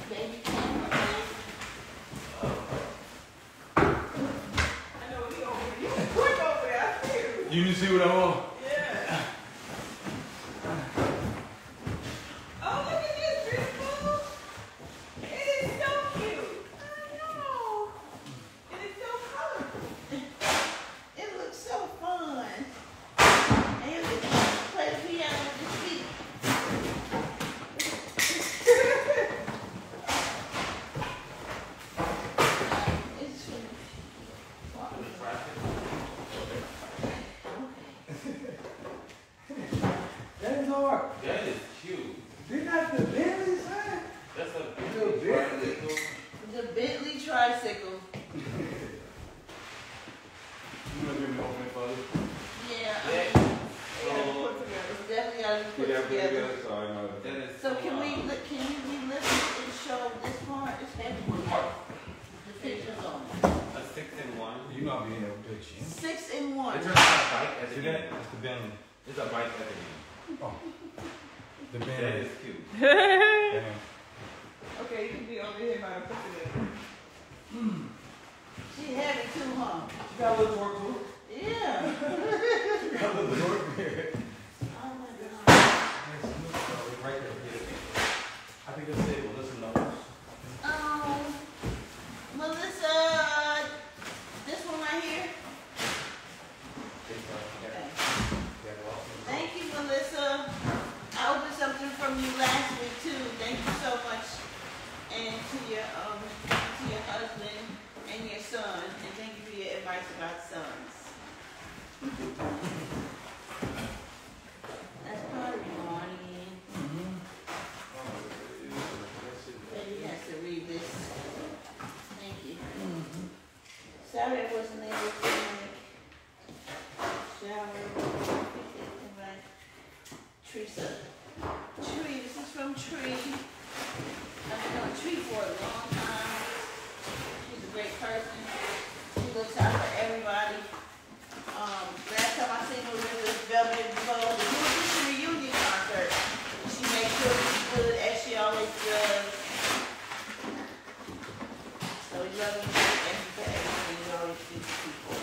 baby camera. I know we over there. You quick over there. I see you. You can see what I'm on. Yeah. Oh, look at this, beautiful. It is so cute. I know. It is so colorful. It looks so fun. And you can play the piano with your feet. It's That is hard. That is cute. Did not the Bentley side? That's a The big Bentley. tricycle. the Bentley tricycle. You gonna give me open it for this? Yeah. I Yeah. mean, They gotta be put together. it's definitely gotta be put Yeah, put it together. together. Sorry, no. That is So can we, uh, li- can you relift it and show this part? It's heavy. The pictures on it. a six in one. You know I'm being able to touch you. Six in one. It's a bike at See the that? end. That's the Bentley. It's a bike at the end. Oh. The That Bentley. is cute. Damn. Okay, you can be over here by the put together. She heavy too, huh? You got a little work too. Yeah. You got a little work here. Oh my God. Right there. I think that's it. Well, listen, no. Um, Melissa, this one right here. Okay. Thank you, Melissa. I opened something from you last week too. Thank you so much, and to your um, to your husband and your son, and thank you for your advice about sons. That's part of your morning. Baby has to read this. Thank you. Sorry I wasn't able to make shower. Right. Teresa. Tree, this is from Tree. I've been on Tree for a long time. She's a great person. She looks out for everybody. Um, last time I seen her with this Velvet Glow, the New Edition reunion concert. She makes sure she's good as she always does. So we love you. Thank you for everything you always do to people.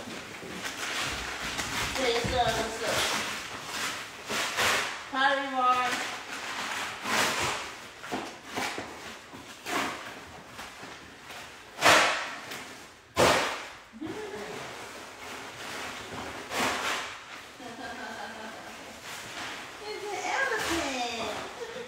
Say it's uh, what's up? Pottery Barn. It's an elephant.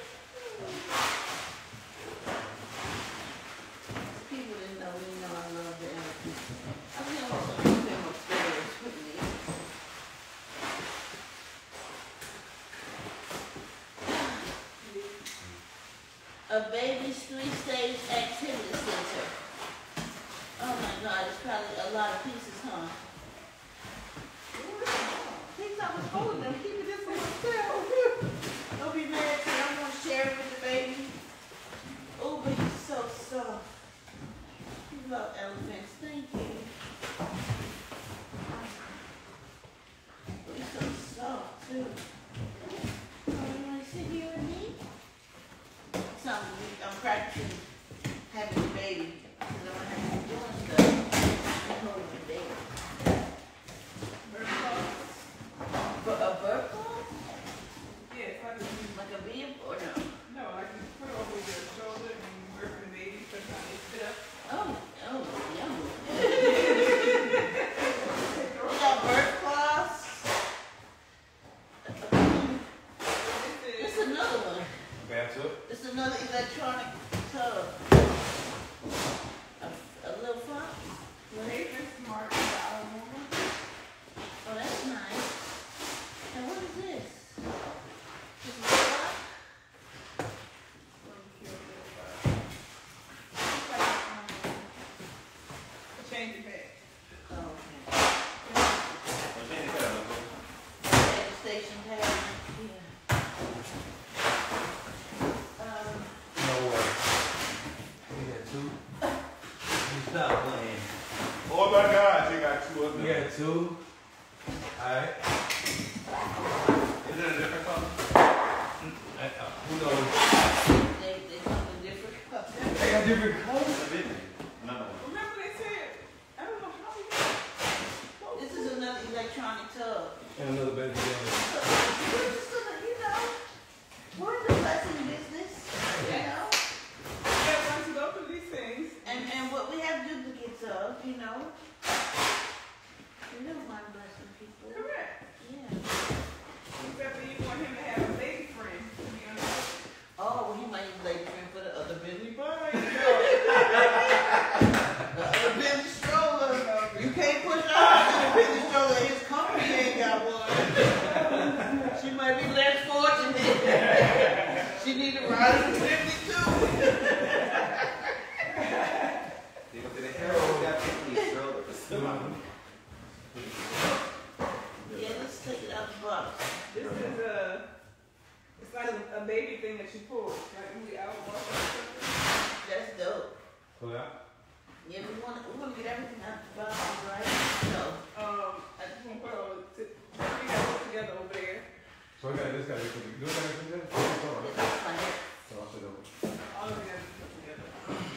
People didn't know, we know I love the elephant. I'm gonna put them upstairs with me. A baby's three-stage activity center. Oh my God, it's probably a lot of pieces, huh? Things I was holding them, keeping this for myself. Don't be mad because I'm gonna share it with the baby. Oh, but he's so soft. You love elephants, thank you. He's so soft too. Oh, you wanna sit here with me? Something, I'm practicing having a baby because I want to have to doing stuff and holding the baby. Bird call? But a bird call? Yes, I can use Like a bee or no? no, I can put it over your shoulder and you work with the baby, sometimes they sit up. Oh, oh, yum. We got bird claws. This It's is another one. Bathtub. It's another electronic tub. A, a little flop. Raven Smart Dollar Woman. Oh, that's nice. And what is this? This is a flop? Change it back. Oh, okay. Well, then it's got a logo. Gas station pad. Yeah. Um, No way. We got two. You stop playing. Oh my God, you got two of them. We got two. Alright. Is it a different color? Uh, uh, who knows? they, they come in different colors. They different colors. It's a big thing. Another one. Remember they said, I don't know how we This is another electronic tub. And another baby down So we're just gonna, you know, we're in the blessing business, you know. Yeah, once you go through these things, And and what we have duplicates of, you know. We don't mind blessing people. correct. Yeah. Except for you want him to have a baby friend. You know? Oh, well, he might be late friend for the other Bentley Bike. The other Bentley stroller. You can't push out the other Bentley stroller. His company ain't got one. She might be less fortunate. She need to ride in Bentley too. They go to the Harold, got fifty strollers. Yeah, let's take it out the box. This is a, it's like a, a baby thing that you pull. Like when we out walking or something. That's dope. Pull it out. Yeah, we want we want to get everything out the box, right? So, Um, I just want to put it all t- we got it together over there. So we got this guy. Do we got this together? It's all right. it's fine. So I'll sit over. All of them put together.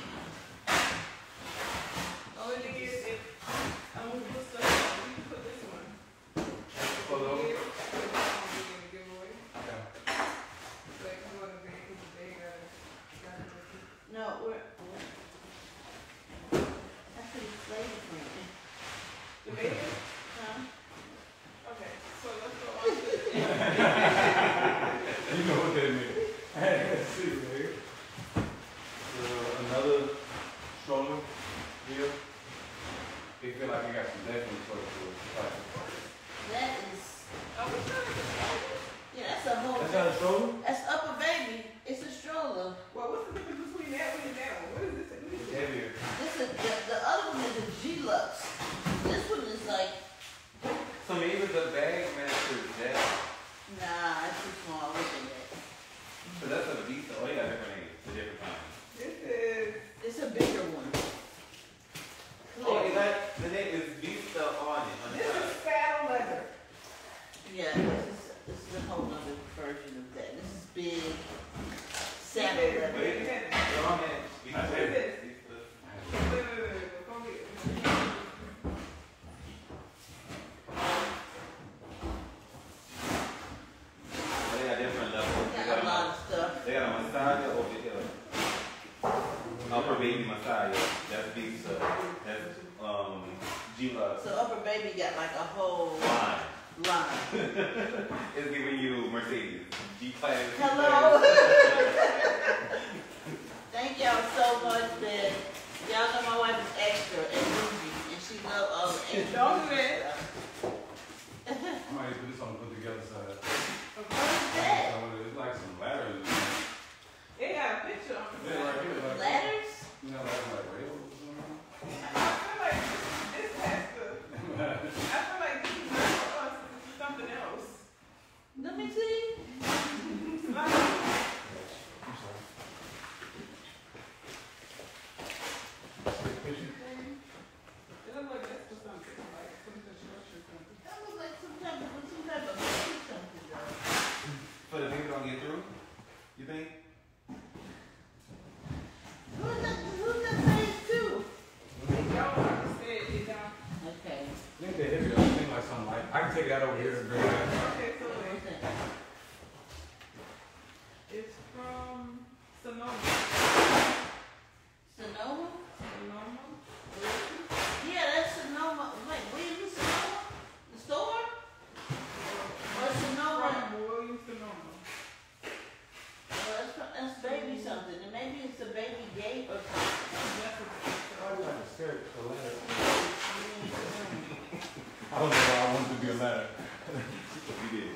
Only thing is, if I'm gonna put stuff, we can put this one. Pull over. Here, this one we can give away. Yeah. Like, you want to be, because they gotta, gotta go through. No, we're. we're that's pretty slave print. The baby? Huh? Okay, so let's go on to the. You know what that means. Let's see, man. Uh, another stroller here. They feel like you got some definitely close to it. That is. Oh, what's that? Yeah, that's a whole. That's not a stroller? That's upper baby. It's a stroller. Well, what's the difference between that one and that one? What is this? What is It's this? heavier. This is the, the other one is a G-Lux. This one is like, So maybe the bag matches that. nah, it's too small. Look at that. So that's a Visa. Oh, yeah, different names. It's a different kind. This is, It's a bigger one. Oh, is that the name is Visa on it? On the this is side. saddle leather. Yeah, this is this is a whole other version of that. This is big. Saddle Wait, leather. wait a minute. They're on that. Visa. What is this? Visa. Wait, wait, wait, wait. Before we- They got different levels. We They got a got lot a, of stuff. they got a Messiah over here. Upper baby Messiah. That's Visa. That's um G-Lux. So upper baby got like a whole Line. line. It's giving you Mercedes. G-Class. Hello. Thank y'all so much, man. Y'all know my wife is extra and bougie, and she love all the extra. Don't do bougie that. stuff. I might put this on put together side. What is that? It's like some ladders. It got a picture on the Yeah, side. right here. Like, Ladders? you know, like, like rails or something. I feel like this has to, I feel like this is not for us, this is something else. Let me see. Like, I'm sorry. it looks like this for something, like some construction something. That looks like some type of some type of baby something though. For the people don't get through? You think? Who's that? Who's that phase two? Y'all understand, it don't. Okay. I think they're heavy. I think like something like I can take that over here and bring that. Okay, so What wait. is that? It's from Sonoma. Sonoma? Sonoma? Yeah, that's Sonoma. Wait, Williams Sonoma? The store? Or Sonoma? From Williams, Sonoma. Well, that's, that's baby something. And maybe it's a baby gate or something. That's what I like a skirt, a ladder. Mm. I don't know why I wanted to be a ladder. You did.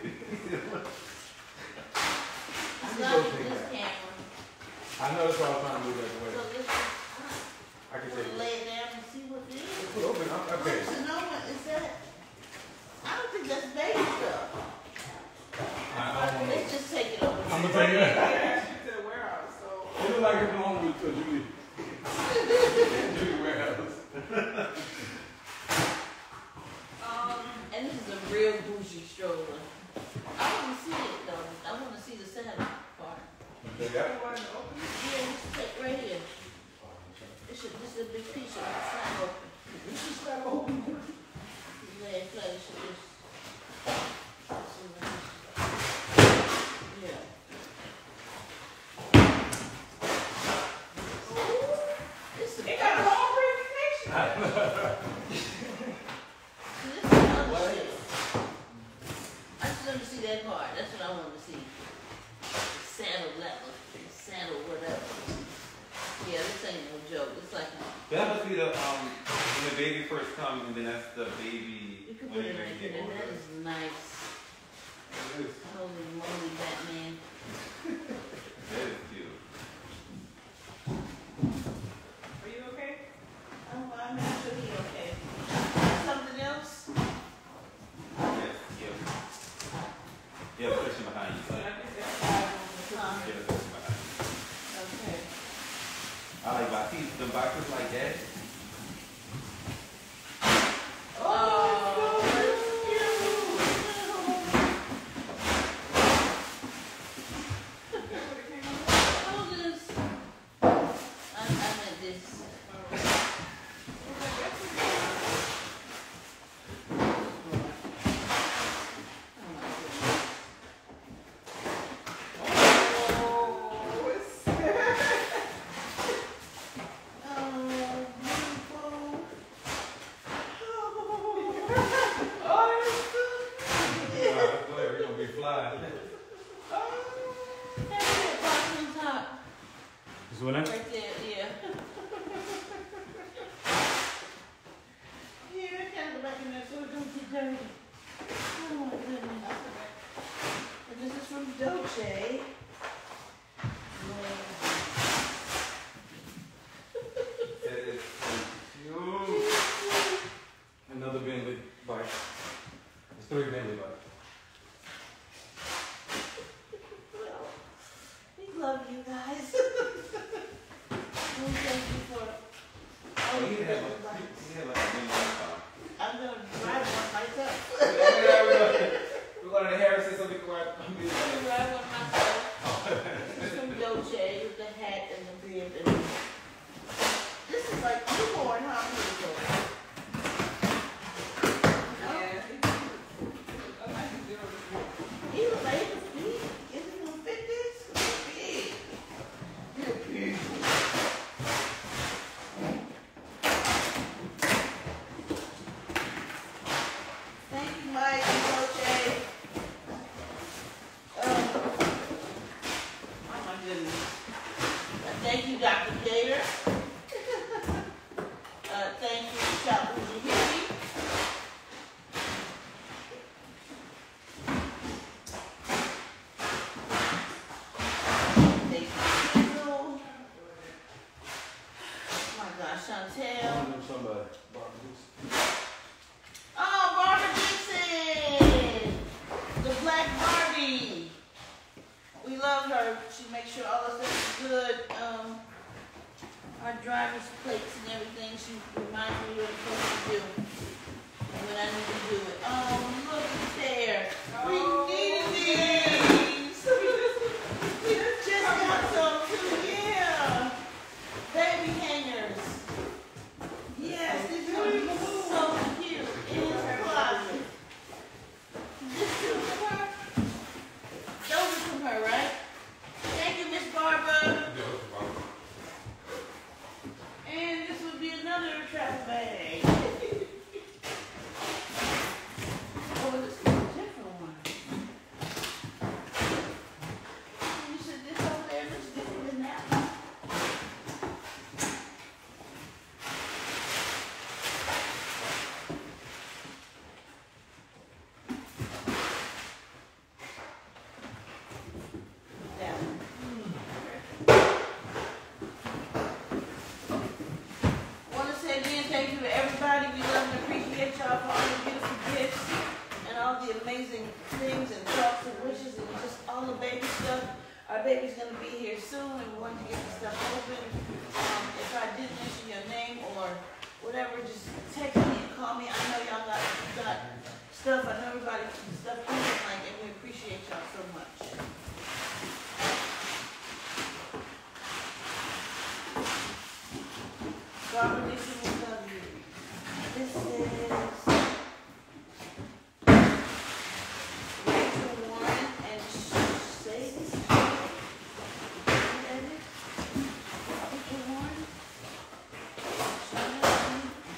It's can not go with take this that. camera. I know that's why I was trying to move that So way. this is, I can we'll take it. lay it down and see what it is. It's open. I'm, okay. What Sonoma is that? I don't think that's baby stuff. I, I don't know. Let's just take it over. I'm gonna But take yeah, it. yeah, she said warehouse, so. It look like it belongs with uh, Julie. Julie warehouse. Um, And this is a real bougie stroller. I want to see it though. I want to see the saddle part. Take that. you want to open it? Yeah, just take right here. this is other shit. I just want to see that part. That's what I want to see. The saddle level, the saddle whatever. Yeah, this ain't no joke. It's like That must be the um when the baby first comes, and then that's the baby you can when put it you right get there. older. That is nice. Holy moly, Batman. That is cute. Are you okay? Oh, I'm actually okay. Something else? Yes, yeah. Yeah, the cushion behind you. So Yeah, I think that's why I want to Huh? the cushion behind you. Okay. I like boxes, the boxes like that. Oh, that's cute. Hold this. I, I meant this. Oh my goodness. Oh, it's Oh, beautiful. oh, it's so Yeah. We're gonna be flying. Have that box on top. This one there? Right there, yeah. Here, I gotta go back in there so it don't get dirty. Oh my goodness. And this is from Dolce. That is Cute. Another Bentley bike. It's three Bentley bikes. Well, we love you guys. We thank you for all Oh, your you have Bentley a, bikes. you have like a new one. I'm gonna drive one myself. We're going to Harrison so we can ride. I'm gonna drive one myself. It's from Dolce with the hat and the bib. And this is like newborn, huh? Beautiful. yeah. Oh, I can do it. He was like, it's big. Is it gonna fit this? It's big. It's big. Thank you, Mike and Dolce. Um, oh my goodness. Uh, thank you, Doctor Gator. uh, thank you, Shop Uji. Thank you, Kendall. Oh my gosh, Chantel. I know somebody. Barbara Dixon. Oh, Barbara Dixon! The Black Barbie. We love her. She makes sure all the stuff is good. Um, our driver's plates and everything. She reminds me what I'm supposed to do and when I need to do it. Oh, look there. We needed these. We just got some too. Yeah. Baby hangers. Yes, these are so cute. In her closet. This is from her. Those are from her, right? Thank you, Miss Barbara. And this would be another travel bag. Oh, this is a different one. You said this over there looks different than that one. That one. Want to say again, thank you to everybody. We love and appreciate y'all for all the beautiful gifts and all the amazing things and thoughts and wishes and just all the baby stuff. Our baby's gonna be here soon, and we want to get the stuff open. Um, if I did mention your name or whatever, just text me and call me. I know y'all got got stuff. I know everybody stuff in like, and we appreciate y'all so much. Barbara Dixon will love you. This is Rachel Warren and Shades. Is that it? Rachel Warren? Shades.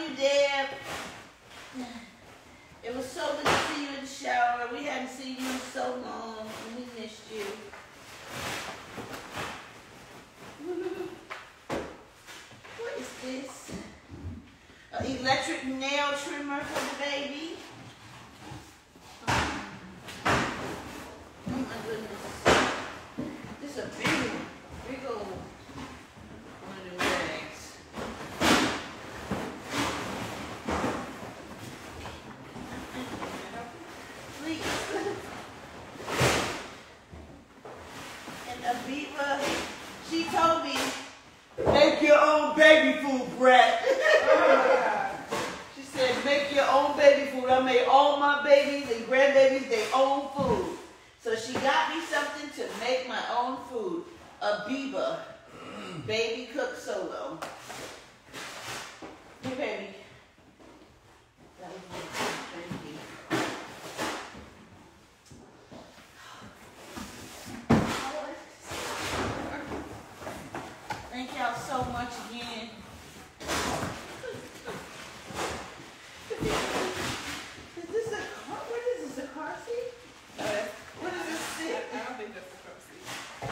morning, Deb. It was so good to see you in the shower. We hadn't seen you in so long, and we missed you. What is this? An electric nail trimmer for the baby. Oh my goodness. This is a big, big old one of them bags. Please. And Aviva, she told me, make your own baby food, Brett. She said, make your own baby food. I made all my babies and grandbabies their own food. So she got me something to make my own food. Aviva, baby cook solo. Hey, baby. That was my thank you. Thank y'all so much again. Is this a car? What is this, a car seat? No, that's, What is this I, seat? I don't think that's the car seat.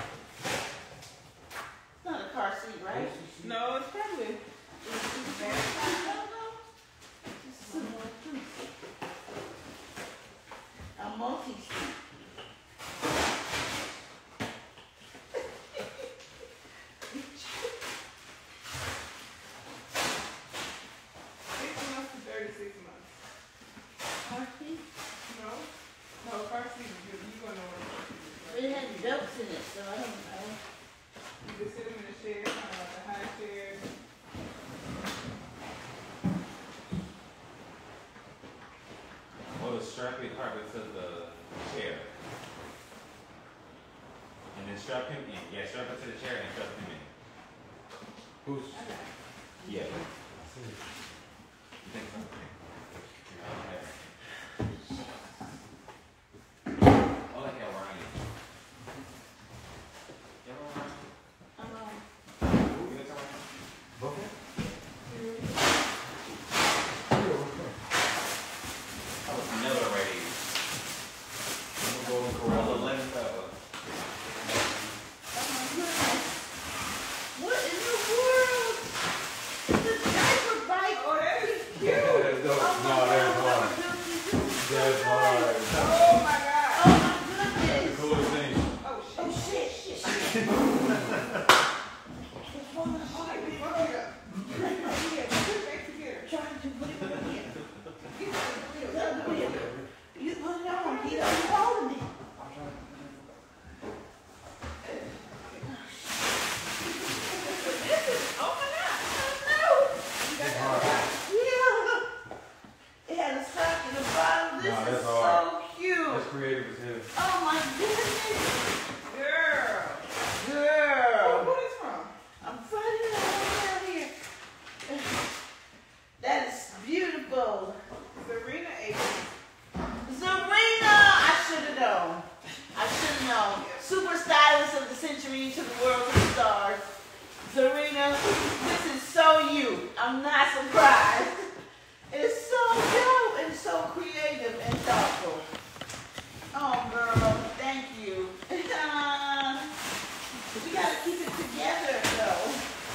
It's not a car seat, right? No, it's probably. A multi-seat. Six months to thirty-six months. Car seat? No? No, car seat is good. You gonna know what car seat is. But it had belts in it, so I don't know. You can sit them in a chair, kind of like a high chair. Or strap your carpet to the chair. And then strap him in. Yeah, strap it to the chair and strap him in. Who's? Yeah. You think so? Okay. Oh, like y'all Ryan. Y'all Ryan? Um, You guys all Ryan? Okay. I was never ready. I'm gonna go and Roll corral the lens up. oh my goodness. What in the world? It's a diaper bike. Oh, that is cute. That's dope. Oh my No, God, that's what hard. a beauty. This is so That's nice. hard. Oh my God. Oh my That's the goodness. coolest thing. Oh Oh shit. shit, shit, shit. It's falling Oh, apart. I can fuck it up. Yeah, put it back together. Trying to put it over here. Get it together. Put it over here. You put it on. He doesn't hold it. This is open up. Oh It's hard. no. Yeah. It had a sock in the bottom. This Nah, is that's so hard. cute. That's creative as hell. Oh my goodness. Girl. Oh, Girl. who is from? I'm finding it all down here. That is beautiful. Serena Aikens. Zarina, I should have known. I should have known. Super stylist of the century to the world, to the stars. Zarina, this is so you. I'm not surprised. It's so dope and so creative and thoughtful. Oh, girl, thank you. We gotta keep it together, though.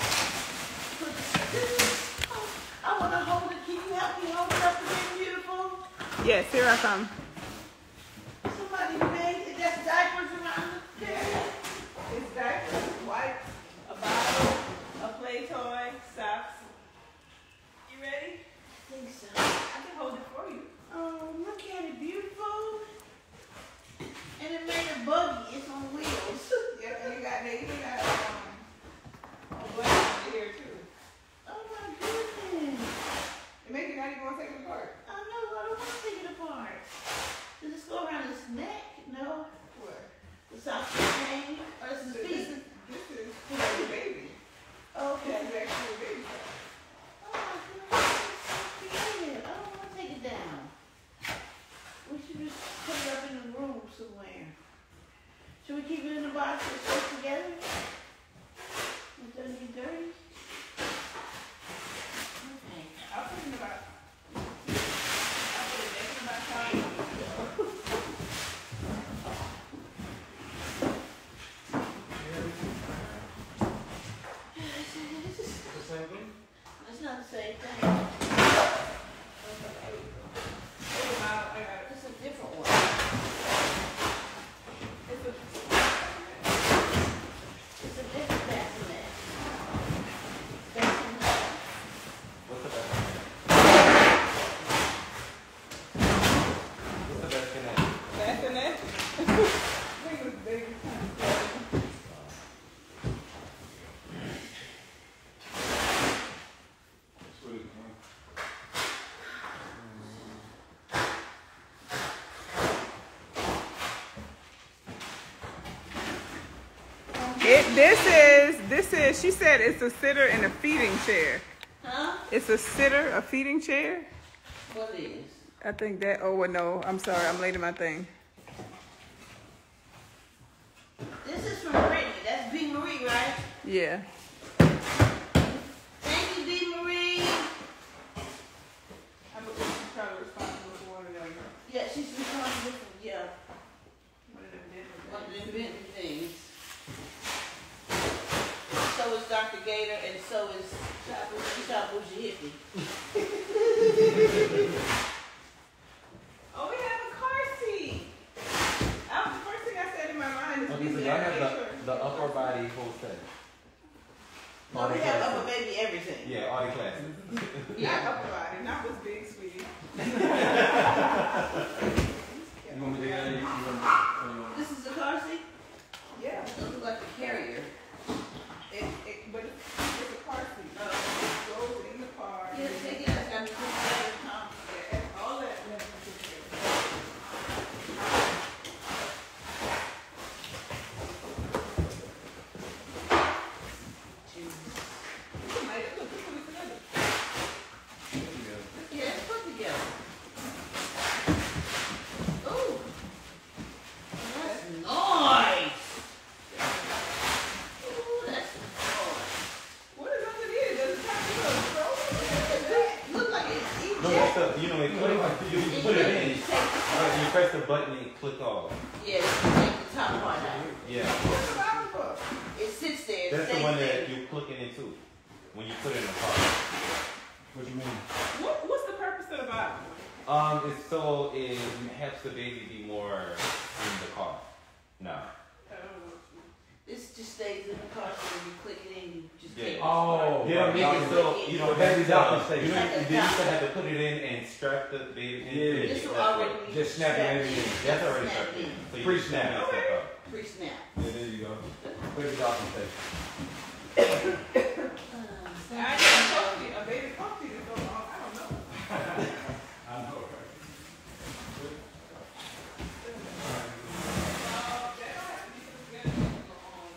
Oh, I want to hold it. Can you help me hold it up again, beautiful? Yes, here I come. Somebody made it. That's diapers around the bed. It's diapers, wipes, a bottle, a play toy, socks. You ready? I think so. I can hold it for you. Oh, look at it, beautiful. And it made a buggy. It's on wheels. Yeah, and you got, you got um, a button here too. Oh my goodness. It makes you not even want to take it apart. I know. I don't want to take it apart. Does this go around his neck? No. What? The sock chain? Or this is This feet? is, this is for the baby. Okay. This is actually a baby sock. Oh my goodness. It's so creative. I don't want to take it down. We should just put it up in the room somewhere. Should we keep it in the box and stick together? It doesn't get dirty? Okay. I'll put it in the not the same thing. Oh, wow, I got it. It's a different one. It's a, It's a different bassinet. Bassinet. What's the best? What's the best connect? bassinet. I think it was big. That's what it's doing. It, this is, this is, she said it's a sitter and a feeding chair. Huh? It's a sitter, a feeding chair? What is? I think that, oh, well, no, I'm sorry, I'm late in my thing. This is from Brittany. That's B. Marie, right? Yeah. Thank you, B. Marie. I believe she's probably responsible for one of them. Yeah, she's responsible for, yeah, One of them different one of things. the inventing things. So is Doctor Gator, and so is Shabushi Hippie. Oh, we have a car seat. That was the first thing I said in my mind is Okay, we so said, y'all have make the, sure. the upper body whole set. No, All we the have classes. upper baby everything. Yeah, all the classes. Not upper body, not what's big, sweetie. You want me to get it? You want me to- This is the car seat? Yeah, It looks like a carrier. it, it, but it's, it's a car seat. Oh. It goes in the car. Yeah, take it, that's got to be put together, huh? Yeah, and all that. has to be put together. Jesus. You might have put this one together. Yeah, it's put together. Ooh. That's nice. Ooh, that's nice. What is underneath? Does it have to go throw? Look like it's No, it's the, you know, it click, you, you put it in, You take the right, you press the button and it click off. Yeah, you take the top part out. Yeah. What's the bottom for? It sits there. It That's the stays one there. that you clicking into when you put it in the car. What you mean? What, what's the purpose of the bottom? Um, it's so it helps the baby be more in the car. No. I don't know. This just stays in the car, so when you click it in, you just Yeah. take it. Oh, You don't make it so you don't The have baby to, docking you station. don't, you used to have to put it in and strap the baby in. Yeah. This will That's already what- be Just snap it strapped in. in. That's already Snap strapped it in. So you Pre-snap. snap it Okay. up. Pre-snap. Yeah, there you go. Baby docking station. I just coffee, a baby coffee to go on. I don't know. I know, right? Uh, that don't have to be put together to go on.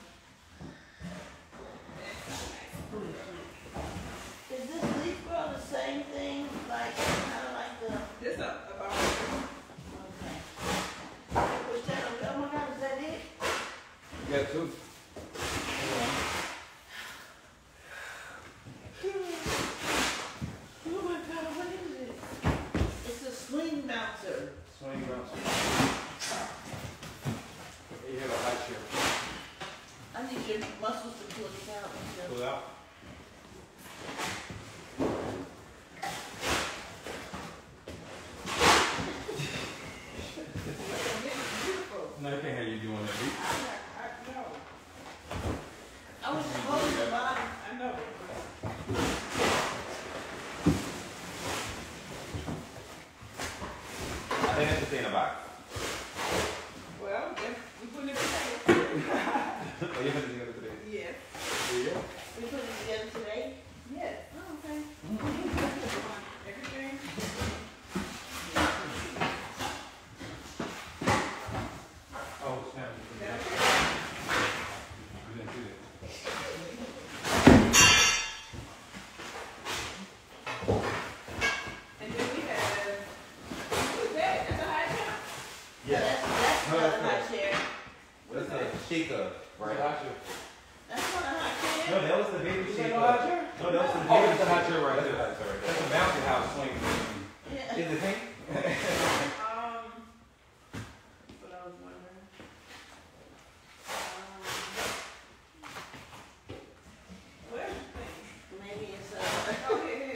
Is this leaf girl the same thing, like, kind of like the, This a, about, okay. Push that over, oh my God, is that it? You got two. Oh my God, what is it? It's a swing bouncer. Swing around. You have a high chair. I need your muscles to pull it out. Michelle. Pull it out. beautiful. No, I can't have you doing that. I, I know, I was holding the bottom. I know. I think that's the thing about Well, then we put it together. it. Oh, you put it together today. Yes. There you go. We put it together today. Yes. Oh, okay. Everything. Oh, snap. Yeah. You didn't do that. And then we have, who's that? That's a high chair? Yeah. That's, that's No, not a that's high not. chair. That's a Sheikah, right? High chair. That's not a high chair. No, that was the baby Is that Sheikah. a high chair? No, that was the Oh, baby that's a high chair right That's there. a high chair right That's there. a bouncy house swing. Yeah. Is the thing? Um, that's what I was wondering. Um, where's the thing? Maybe it's a. Oh, here, here.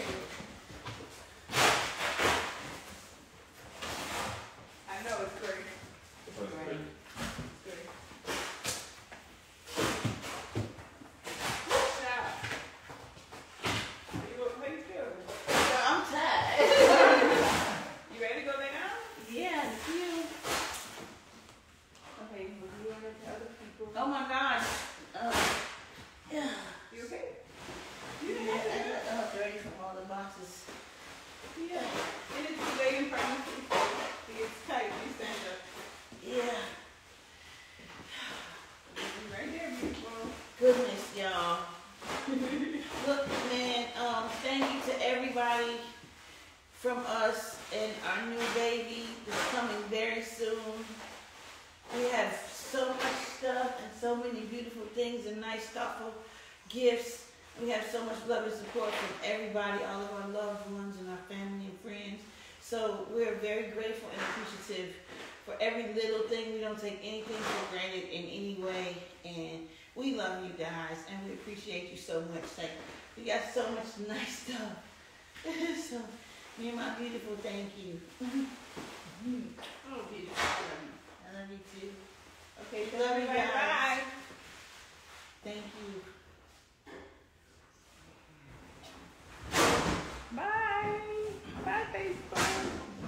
everybody from us and our new baby that's coming very soon. We have so much stuff and so many beautiful things and nice, thoughtful gifts. We have so much love and support from everybody, all of our loved ones and our family and friends. So we're very grateful and appreciative for every little thing. We don't take anything for granted in any way. And we love you guys and we appreciate you so much. Like, we got so much nice stuff. So, me and my beautiful, thank you. Oh, beautiful, I love you. I love you too. Okay, love you guys. Bye. Thank you. Bye. Bye, Facebook.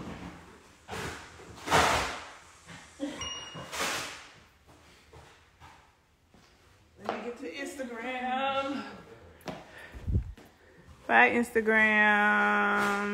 Let me get to Instagram. Bye, Instagram.